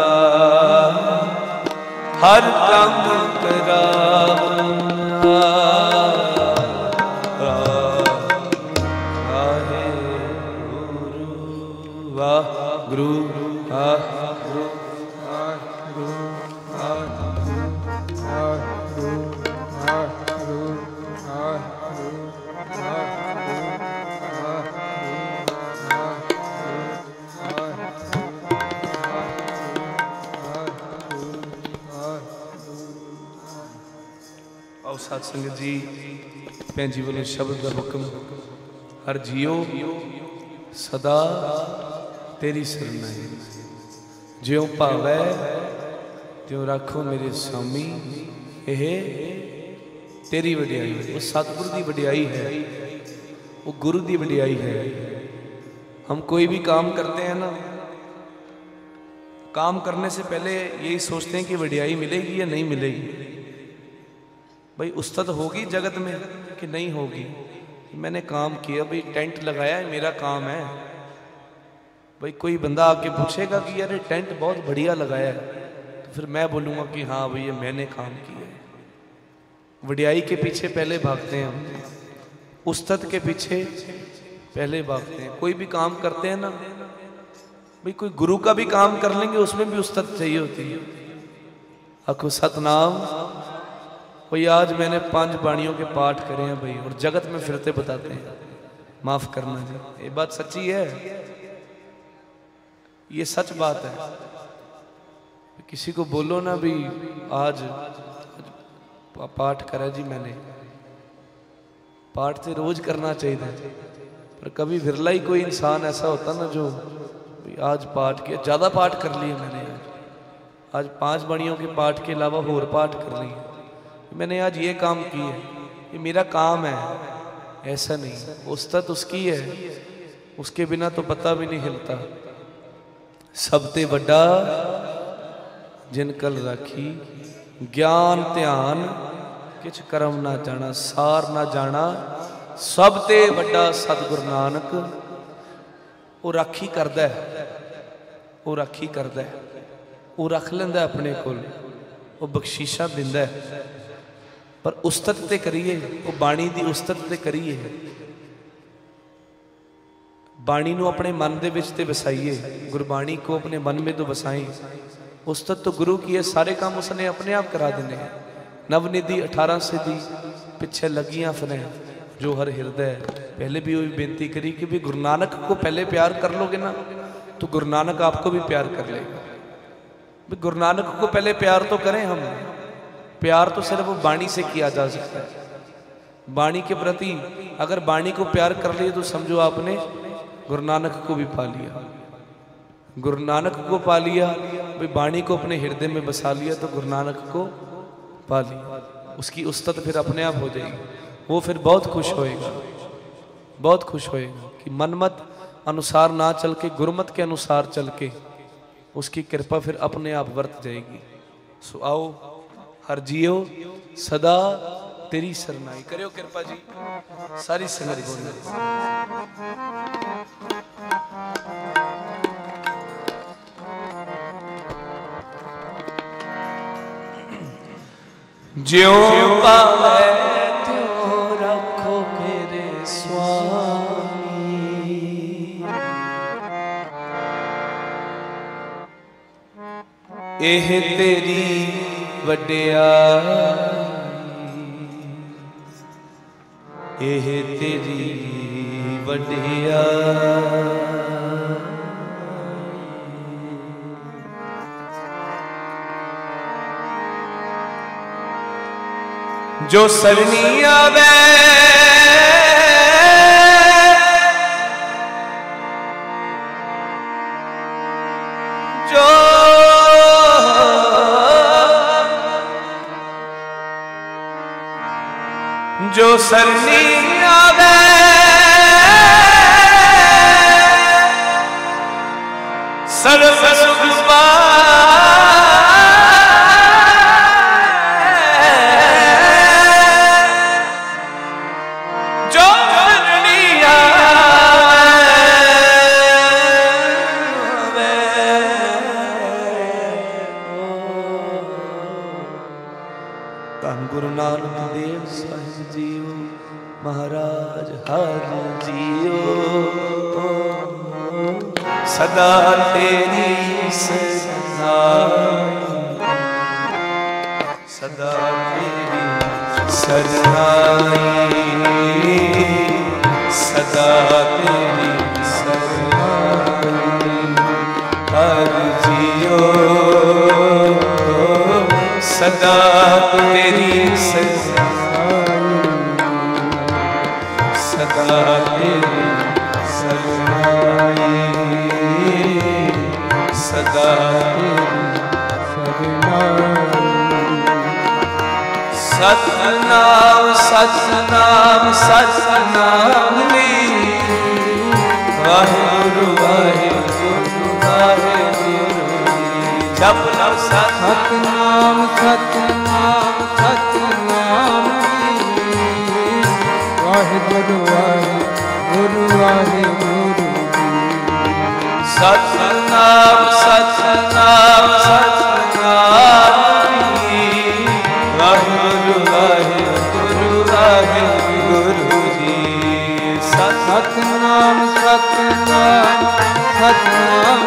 हर कम करावन गुरु गुरु आओ साध संगत जी, भैन जी वालों शब्द का हुक्म। हर जियो सदा तेरी सरनाई, ज्यों भावै त्यों राखो मेरे स्वामी, यह तेरी वडियाई। वो सतगुरु की वडियाई है, वो गुरु की वडियाई है। हम कोई भी काम करते हैं ना, काम करने से पहले यही सोचते हैं कि वडियाई मिलेगी या नहीं मिलेगी, भाई उस्ताद होगी जगत में कि नहीं होगी। मैंने काम किया, भाई टेंट लगाया है, मेरा काम है। भाई कोई बंदा आके पूछेगा कि यार टेंट बहुत बढ़िया लगाया है, तो फिर मैं बोलूँगा कि हाँ भाई ये मैंने काम किया है। वडियाई के पीछे पहले भागते हैं हम, उस्ताद के पीछे पहले भागते हैं। कोई भी काम करते हैं ना भाई, कोई गुरु का भी काम कर लेंगे उसमें भी उस्ताद चाहिए होती है। आखो सतनाम। भाई आज मैंने पांच बाणियों के पाठ करे हैं भाई, और जगत में फिरते बताते हैं, माफ करना जी, ये बात सच्ची है, ये सच बात है। किसी को बोलो ना भी आज पाठ करा जी मैंने, पाठ तो रोज करना चाहिए था, पर कभी विरला ही कोई इंसान ऐसा होता ना जो आज पाठ किया, ज्यादा पाठ कर लिए मैंने, आज आज पांच बाणियों के पाठ के अलावा और पाठ कर लिए, मैंने आज ये काम की है, ये मेरा काम है। ऐसा नहीं, उस्ताद उसकी है, उसके बिना तो पता भी नहीं हिलता। सबते वड्डा जिन कल राखी, ज्ञान ध्यान किछ करम ना जाना, सार ना जाना, सबते वड्डा सतगुरु नानक। वो राखी करदा है, वो राखी करदा है, वो रख लेंदा अपने कोल, वो बख्शीशा दिंदा है। पर उस्ताद ते करिए, वो बाणी दी उस्ताद ते करिए, बाणी नू अपने मन दे विच ते वसाइए, गुरबाणी को अपने मन में तो बसाएं। उस्ताद तो गुरु की है, सारे काम उसने अपने आप करा देने हैं। नवनिधि अठारह सिद्धि पिछे लगियां फने जो हर हृदय। पहले भी वही बेनती करी कि भी गुरु नानक को पहले प्यार कर लोगे ना, तो गुरु नानक आपको भी प्यार कर लेगा। भी गुरु नानक को पहले प्यार तो करें हम। प्यार तो सिर्फ बाणी से किया जा सकता है। बाणी के प्रति अगर बाणी को प्यार कर लिए तो समझो आपने गुरु नानक को भी पा लिया। गुरु नानक को पा लिया, भाई बाणी को अपने हृदय में बसा लिया तो गुरु नानक को पा लिया। उसकी उस्ताद फिर अपने आप हो जाएगी, वो फिर बहुत खुश होएगा, बहुत खुश होएगा कि मनमत अनुसार ना चल के गुरुमत के अनुसार चल के उसकी कृपा फिर अपने आप वर्त जाएगी। सो आओ हर जियो सदा तेरी सरनाई, करियो कृपा जी सारी संगत बोलो। ज्यों पावै त्यों रखो मेरे स्वामी। एह तेरी वड्डियाई, एह तेरी वड्डियाई। जो सरनी आवे जो जो सरनी आवे सर्व सुख गुरु नानक देव साहिब जियो महाराज हर जियो। सदा तेरी सरनाई, सदा तेरी सरनाई, सदा तेरी सरनाई हर जियो। सदा तेरी सरनाई, सदा तेरी सरनाई, सदा तेरी सरनाई। सतनाम सतनाम सतनाम वाहिगुरु वाहिगुरु वाहिगुरु। जप लो सतनाम सतनाम सतनाम वाहिगुरु वाहिगुरु वाहिगुरु। सतनाम सतनाम सतनाम वाहिगुरु वाहिगुरु वाहिगुरु जी। सतनाम सतनाम सतनाम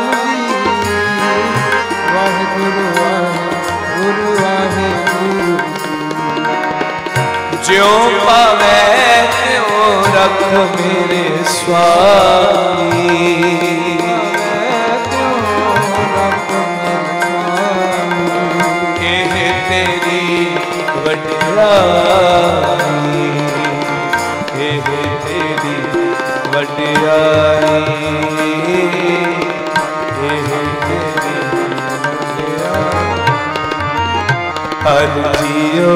वाहिगुरु वाहिगुरु वाहिगुरु। ज्यों पावै त्यों रख मेरे स्वामी, एह तेरी वड्डियाई, एह तेरी वड्डियाई, एह तेरी हर जियो।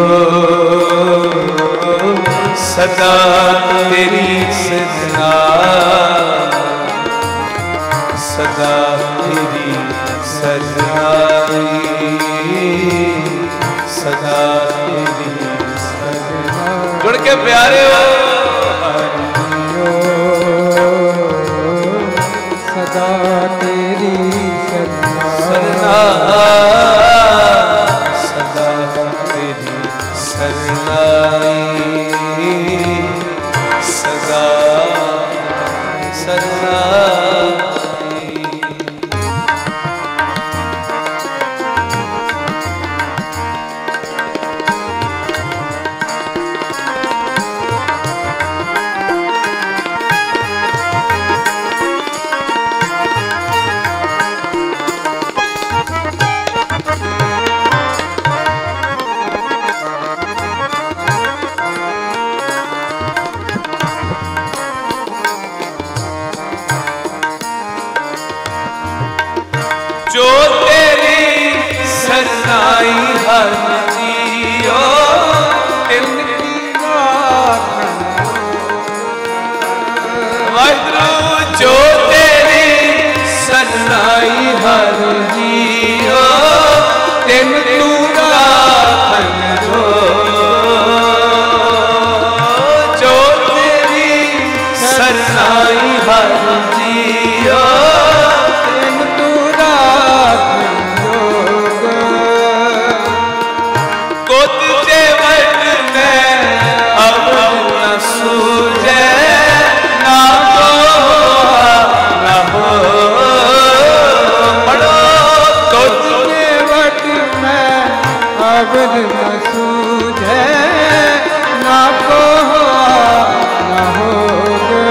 सदा तेरी सरनाई, सदा तेरी सरनाई, सदा तेरी सरनाई। जुड़ के प्यारे हो सदा तेरी सरनाई, सदा तेरी सरनाई, सदा सरनाई। जो तेरी सरनाई हर जियो तिनकी वाहिगुरु। जो तेरी सरनाई हर जियो तिन तू राखन जो। जो तेरी सरनाई हर जियो को तुझे पावर न सूझे ना को ना होगा।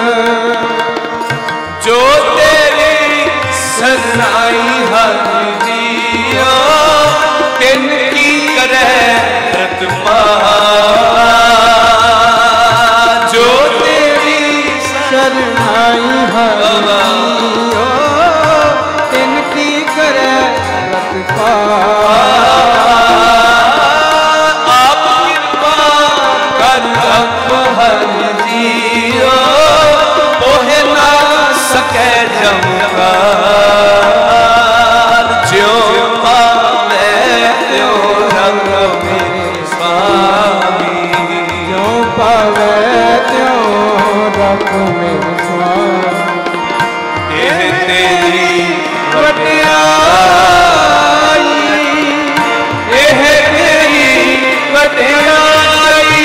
जो तेरी सरनाई हर जियो तिनकी करे प्रतिपाल। जो तेरी शरणाई हर जियो तिनकी करे प्रतिपाल। आप कृपा कर रखो हर जियो मोहे ना सके जमकार। ज्यो पावे त्यों रंग मेरे स्वामी। ज्यों पावे त्यों रख मेरे स्वामी। एह तेरी वड्याई एह तेरी वड्याई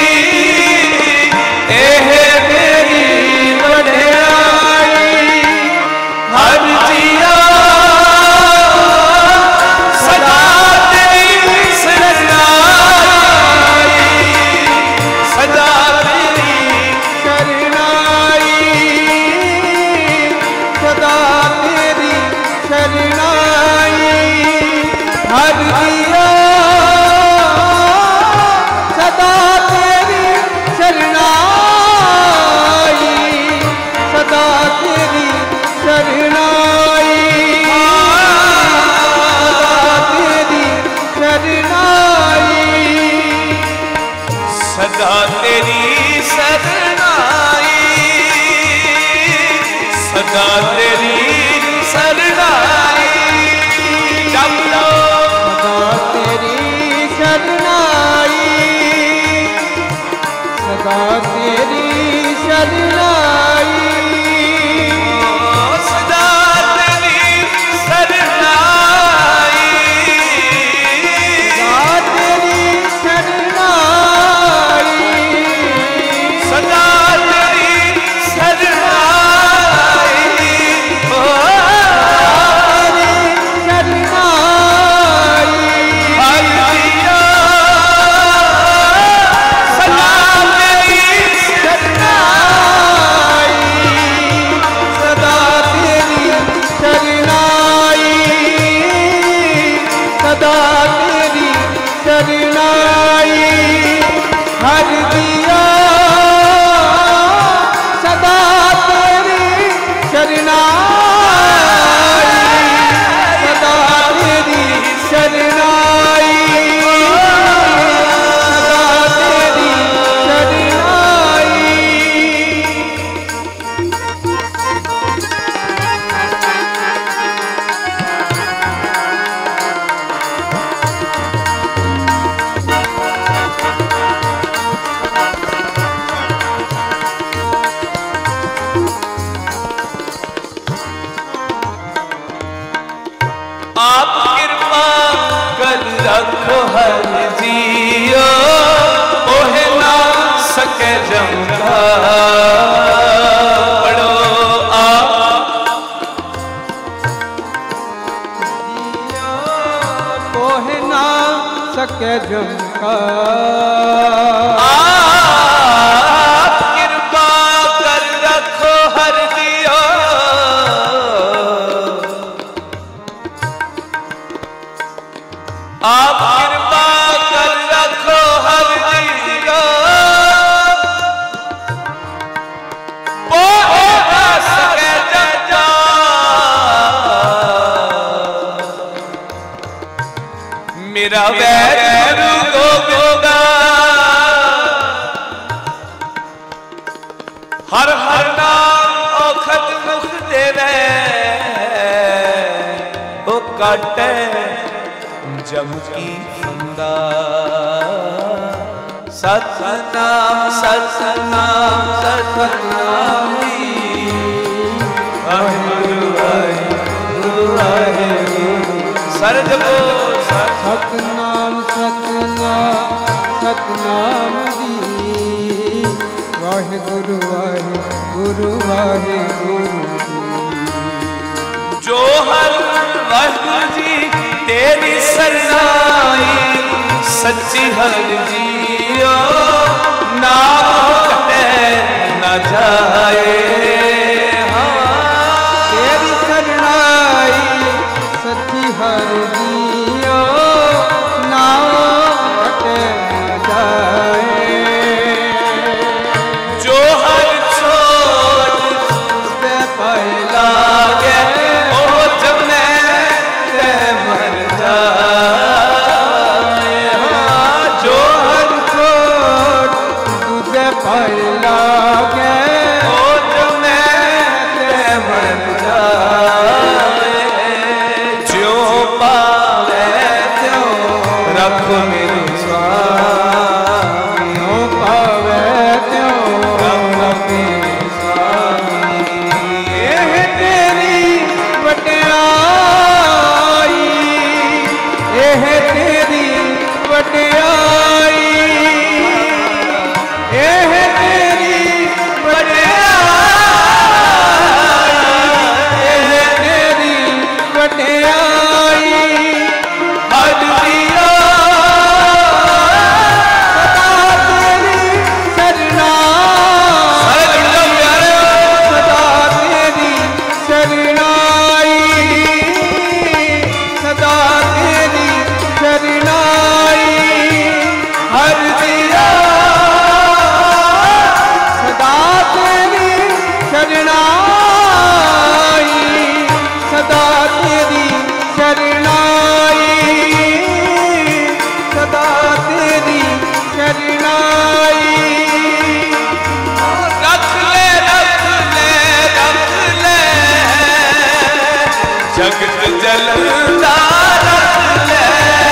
एह तेरी वड्याई। हर जिया सदा तेरी शरणाई सदा तेरी शरणाई सदा तेरी शरणाई। हर जिया सदा तेरी शरणाई सदा तेरी शरणाई सदा तेरी शरणाई। सदा तेरी शरणाई सदा तेरी शरणाई। जप लो सदा तेरी शरणाई सदा तेरी शरणाई। सदा तेरी शरणाई सदा तेरी शरणाई सदा तेरी शरणाई। ओ शरणाई हरिया सदा तेरी शरणाई सदा तेरी शरणाई सदा तेरी शरणाई। हर दिया सदा तेरी शरणाई सदा तेरी शरणाई सदा तेरी शरणाई। आप कृपा कर रखो हर जियो मोहे ना सके जमकार। पढ़ो आप कोहे ना सके जमका। आप कृपा कर रखो हर जियो आप कृपा कर रखो हर जियो मोहे ना सके जमकार। मेरा वैर गुरु गोगा हर हर नाम औखत मुख देवे ओ काटे जम की फंदा। सतनाम सतनाम सतनाम वाहिगुरु वाहिगुरु वाहिगुरु सरज को सतनाम सतनाम सतनाम दी। वाहिगुरु वाहिगुरु वाहिगुरु जो हर वाहिगुरु जी तेरी सरनाई सच्ची हर जियो नाम कटे न जाए। तेरी शरणाई सच्ची हर जियो नाम कटे न जाए। जो हर छोट से पहला गे ओ जब मैं मर जाए। जो हर छोट तुझे पहला गे ओ जब मैं मर जाए। जो पावे त्यों रख मेरे स्वामी। जो पावे त्यों रख मेरे स्वामी। ये तेरी वड्याई, ये तेरी वड्याई, ये तेरी वड्याई, ये तेरी वड्याई। हर दिया सदा तेरी शरणाई, सदा तेरी शरणाई, हर दिया सदा तेरी शरणाई, सदा तेरी शरणाई, सदा तेरी शरणाई। रख ले रख ले रख ले जगत जलता रख ले।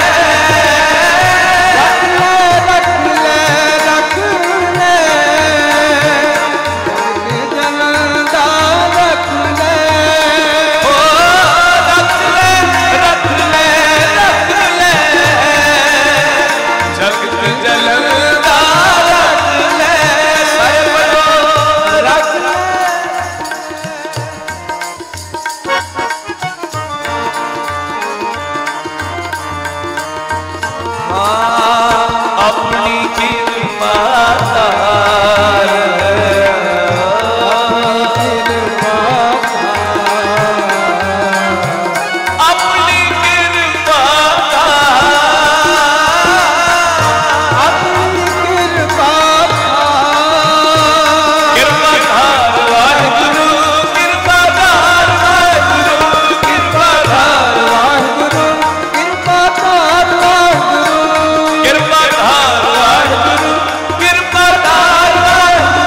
रख ले रख ले रख ले जलदा रख ले। ओ रख ले रख ले रख ले जगत जलता रख ले। सारे बोलो रख ले। अपनी कृपा तार अपनी कृपा अपनी कृपा कृपा धार वाहिगुरु कृपा धार वाहिगुरु कृपा धार वाहिगुरु कृपा तार वाहिगुरु कृपा धार वाहिगुरु कृपा धार वाहिगुरु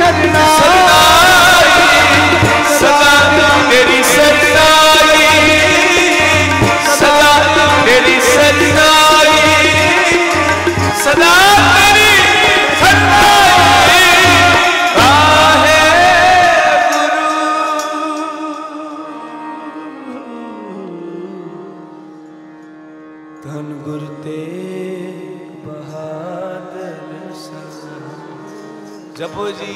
जपो जी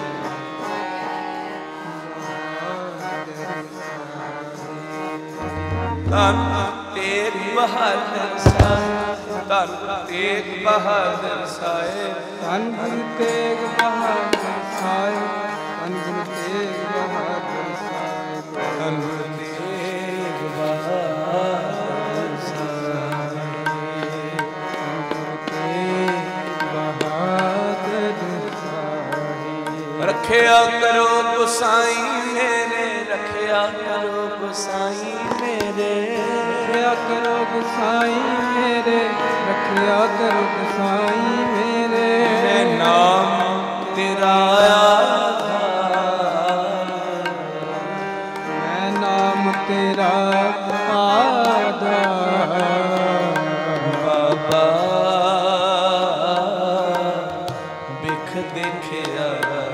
धन तेग बहादुर साहिब, धन तेग बहादुर साहिब, धन गुरु तेग बहादुर साहिब, धन गुरु तेग बहादुर साहिब, धन गुरु तेग बहादुर साहिब, धन गुरु तेग बहादुर साहिब। रखिया करो गोसाई मेरे, रखिया करो गोसाई मेरे, रखिया करो गोसाई मेरे, रखिया करो गोसाई मेरे। मैं नाम तेरा मैं नाम तेरा आधार, बाबा बिख देखिया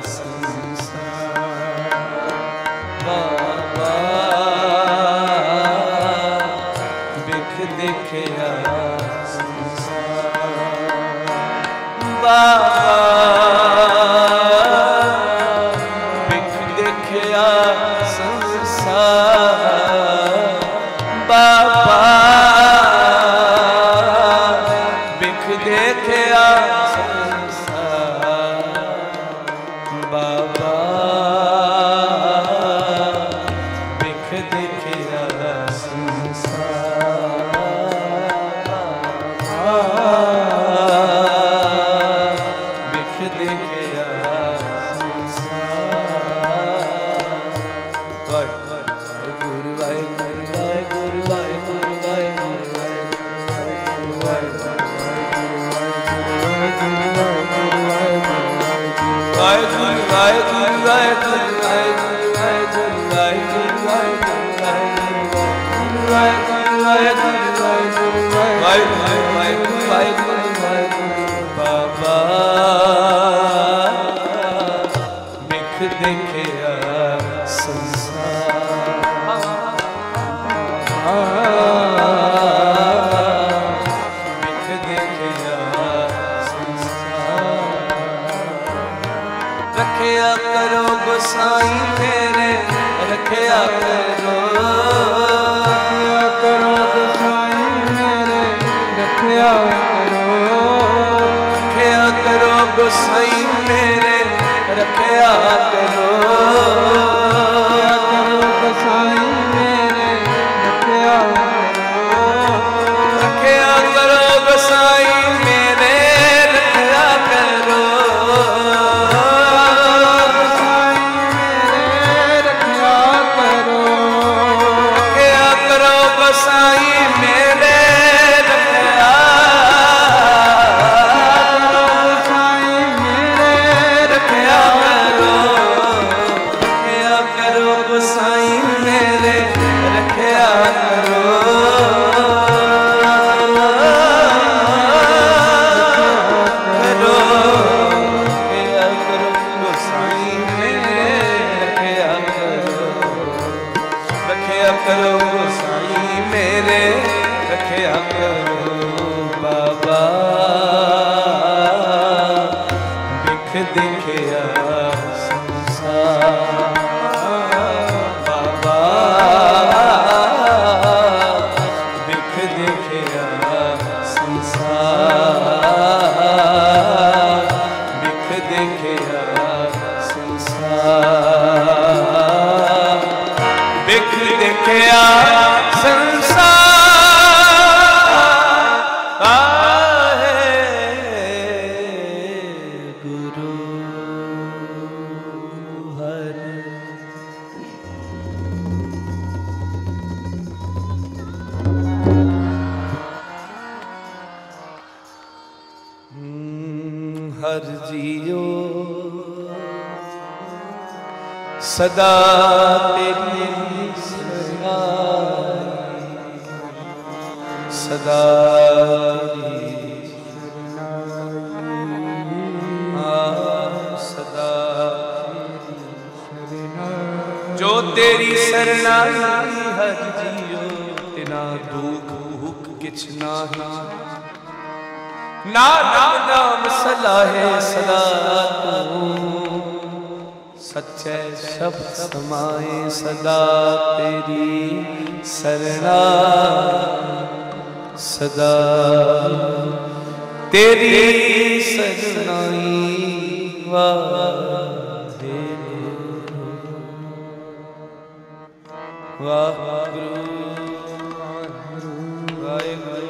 संसार, बाबा बिख देखिया संसार, बाबा बिख देखिया संसार, बाबा बिख देखिया संसार, बाबा बिख देखिया संसार, बिख देखिया संसार। वाहिगुरु वाहिगुरु वाहिगुरु वाहिगुरु वाहिगुरु वाहिगुरु वाहिगुरु वाहिगुरु वाहिगुरु वाहिगुरु वाहिगुरु वाहिगुरु। बाबा बिख देखिया संसार, बिख देखिया संसार। रखिया करो गोसाई मेरे, रखिया करो, रखिया करो गोसाई मेरे, रखिया करो, रखिया करो गोसाई मेरे, रखिया करो, रखिया करो गोसाई मेरे, रखिया करो, रखिया करो गोसाई मेरे, रखिया करो, गोसाई मेरे, रखिया करो, रखिया करो गोसाई मेरे, रखिया गोसाई मेरे, रखिया करो, रखिया करो गोसाई मेरे, रखिया करो, करो, रखिया करो गोसाई मेरे, रखिया करो, रखिया करो गोसाई मेरे, रखिया करो, बाबा बिख देखिया संसार, बाबा बिख देखिया संसार, बिख देखिया संसार, बिख देखिया संसार। आहे गुरु हरि। हर जियो सदा तेरी शरणाई, सदा सदा जो तेरी शरणाई हर जियो तिना दुख भूख किछ नाही, नाम नाम सलाहे सदा तू सच्चे शब्द समाए, सदा तेरी शरणा सदा तेरी शरणाई वाहे वाहिगुरु वाहिगुरु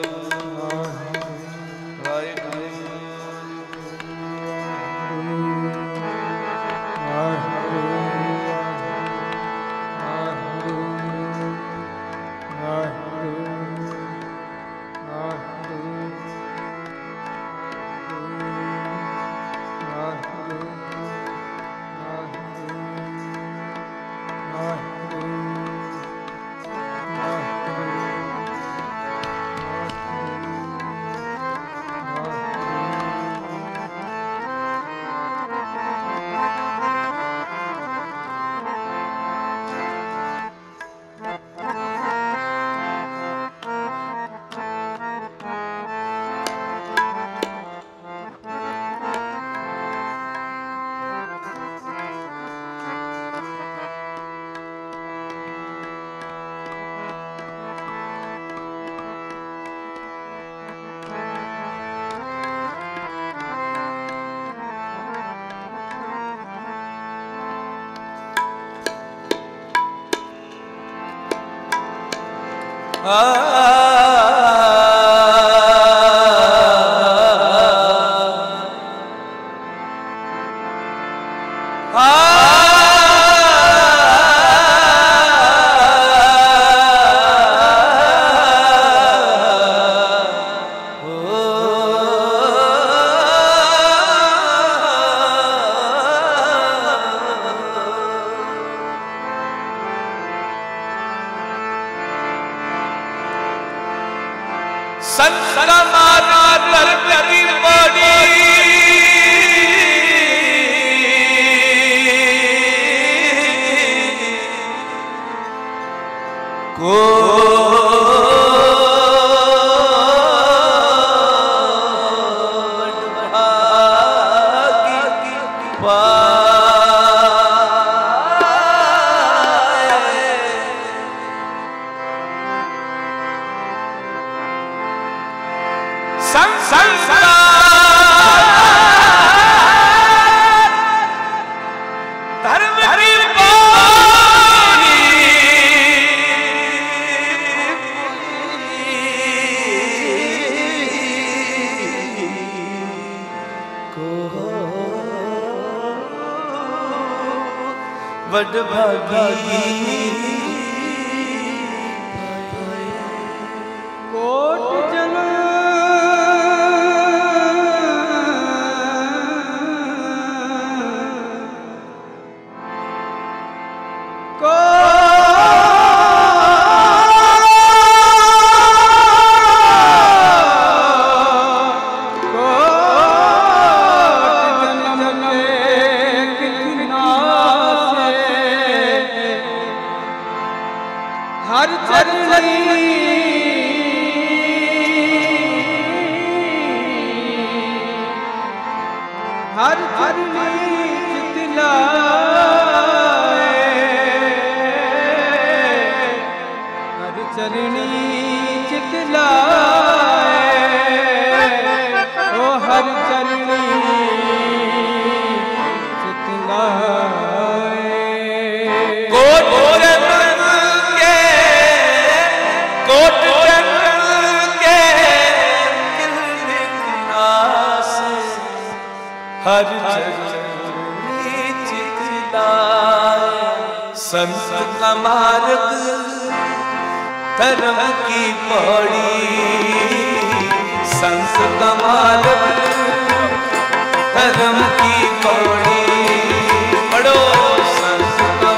संत का मार्ग धर्म की पौड़ी, संत का मार्ग धर्म की पौड़ी, पढ़ो संत का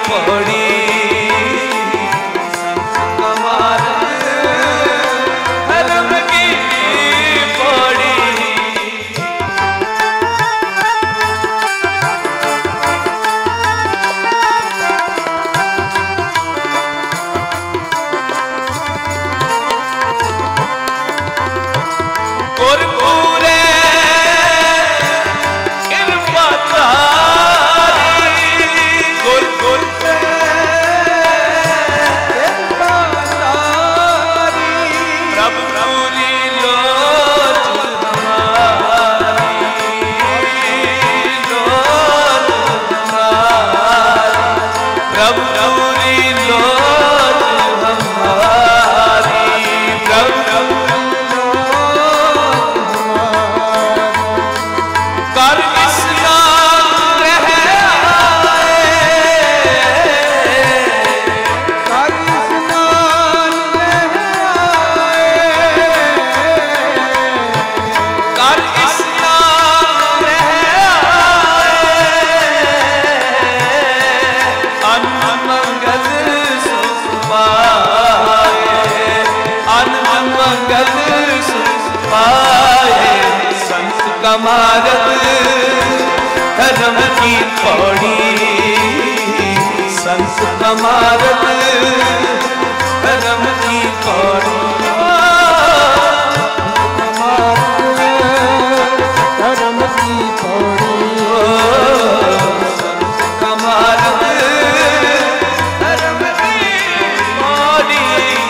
पौड़ी धर्म की पौड़ी गुरपुरे गुर गुर प्रभु पूरी लोच हमारी लोच हमारी प्रभु पूरी लोच हमारी प्रभु कर इस्लाम रह कमारत धर्म की पौड़ी संत कमारत धर्म की पौड़ी धर्म की पौड़ी संत कमारत धर्म की पौड़ी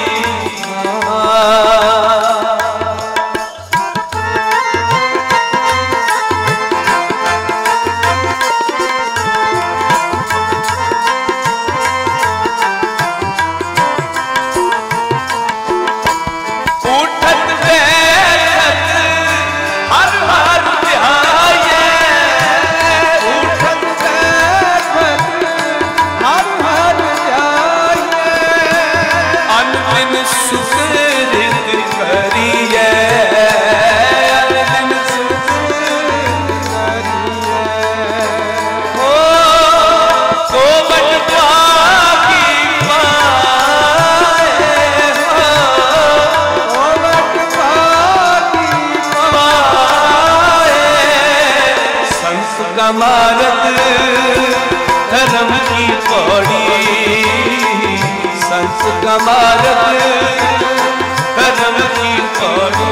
कमारत धर्म की पौड़ी संत कमारत धर्म की पौड़ी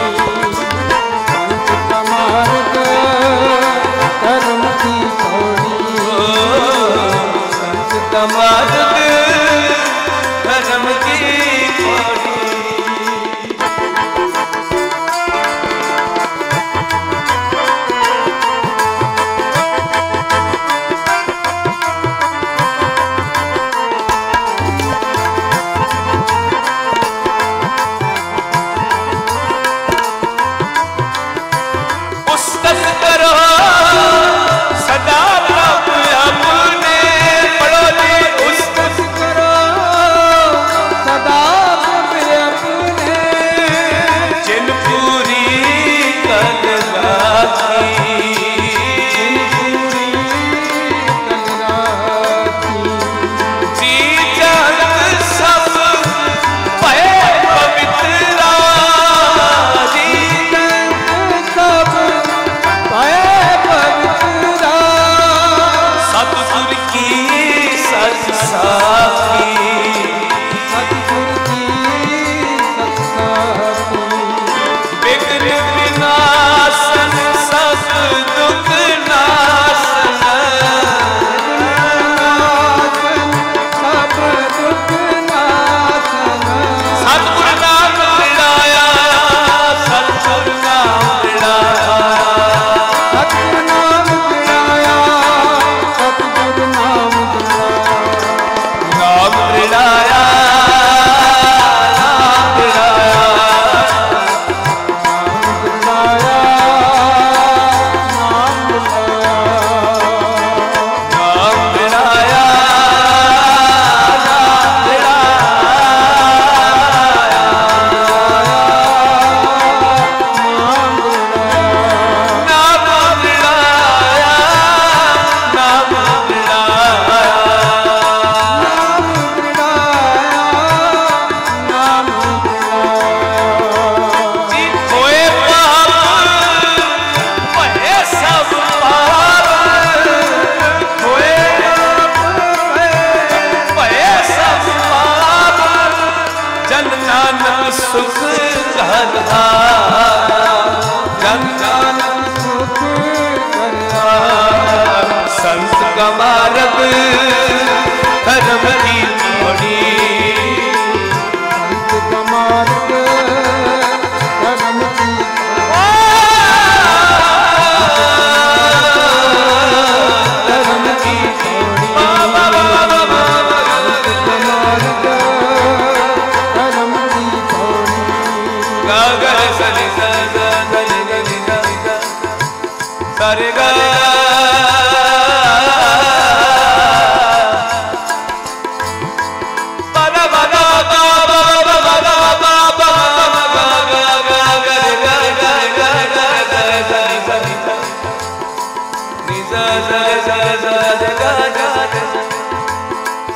संत कमारत धर्म की पौड़ी संत कमारत धर्म की पौड़ी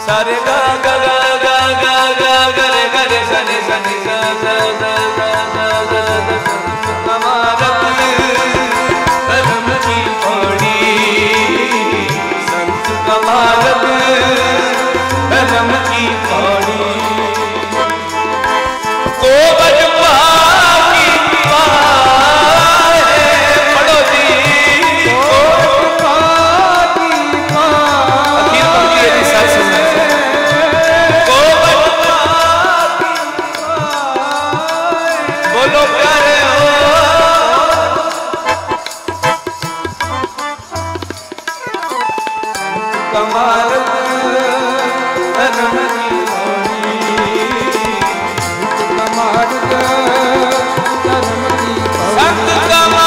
सारे गा गा गा गा गा गा गा रे गा रे सा रे सा रे सा सा सा सा सा सा हमारा धर्म की पौड़ी संत का मार्ग धर्म की पौड़ी को बज पाकी पाए पढ़ो जी को पाकी पाए अखीर पंक्ति है जी साथ सुनना को बज पाकी पाए बोलो प्यारे हो कमाल धर्म की संत कमा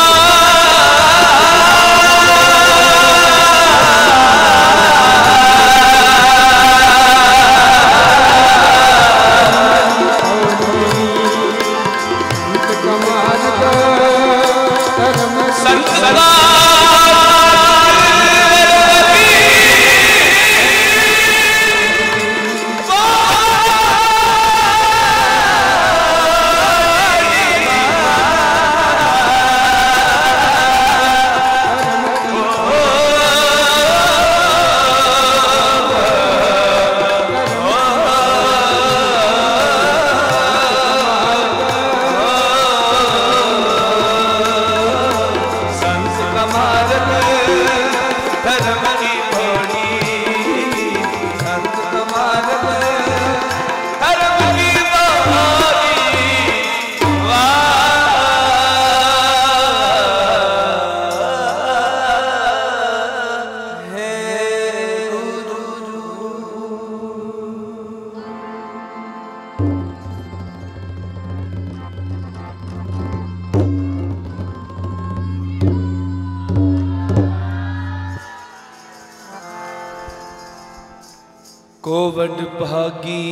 संत का को वड भागी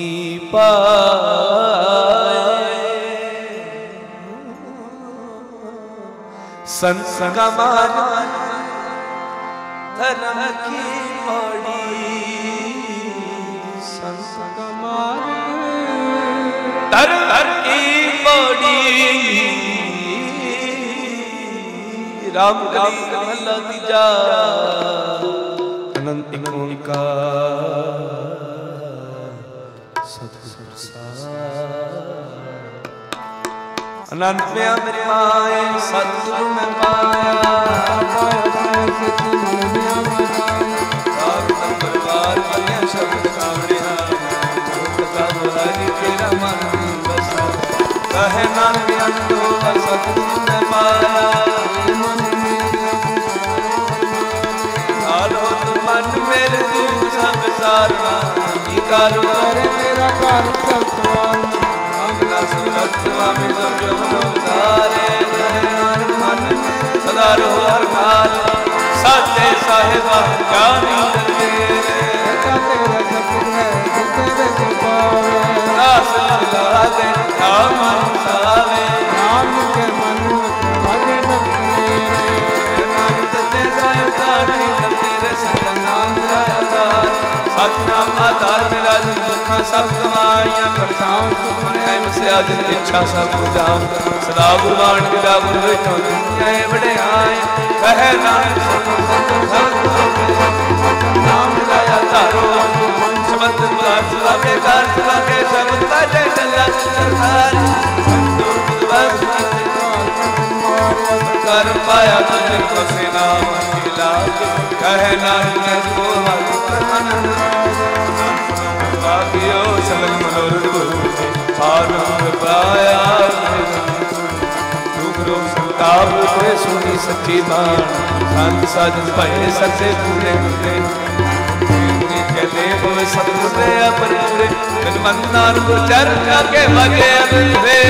पाए संत का मार्ग धर्म की पौड़ी संत का मार्ग धर्म की पौड़ी राम राम महला तीजा अनंत ओंकार अनंत में मेरी माए सतगुरु में पाया परिवार बलिया शब्द कावड़िया तेरा मन बसा कहे नानक अंत होगा सतगुरु में पाया आलो तुम मन मेरे दुख सब सारा करो करे मेरा कार सब सवाल अगला सुरत स्वामी जो सारे हर मन सदा रहो हर काल साचे साहिबा ज्ञानी तेरे तेरा शब्द है तेरे को पावे दास लगा दे नाम सावे नाम के मन भगे नमस्ते नाम ते साहिबा तेरे संग नाम राया सतनाम आधार मेरा दुखा सब कमाइयां करताऊं सुखने से आज इच्छा सब बुझाऊं सदा गुरबाण विदा गुरु बैठो दुनिया बड़े आए कहे नानक नाम लाया तारो शब्द बुला सुला के कार सुला के शब्द बाजे चला सरकार संतो बस कर पाया तुझे को से नाम मिला कहे नानक को भाग्यो सगल मनोरथ आनंद पाया दुख रोग संताप उतरे सुनी सच्ची बाण संत साजन भये सच्चे पूरे पूरे चले हुए सतगुरे अपन पूरे बिन मन नानक चरण के भजे अनंते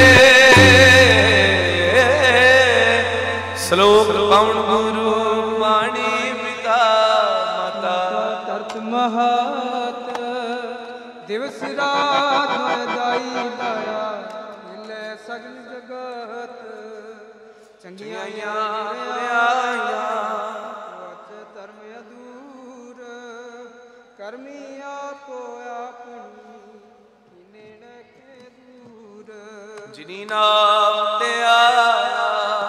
श्लोक पाउन गुरु वाणी पिता माता तरत महत दिवस रात दाई दाया मिले सगल जगत चंगियां आया धर्म अधूर कर्मी आपो ਜਿਨੀ ਨਾਮ ਤੇ ਆਇਆ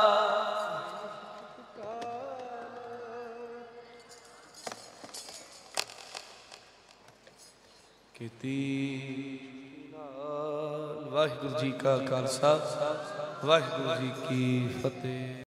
ਕੀਤੀ ਨਾਲ। ਵਾਹਿਗੁਰੂ ਜੀ ਕਾ ਖਾਲਸਾ, ਵਾਹਿਗੁਰੂ ਜੀ ਕੀ ਫਤਿਹ।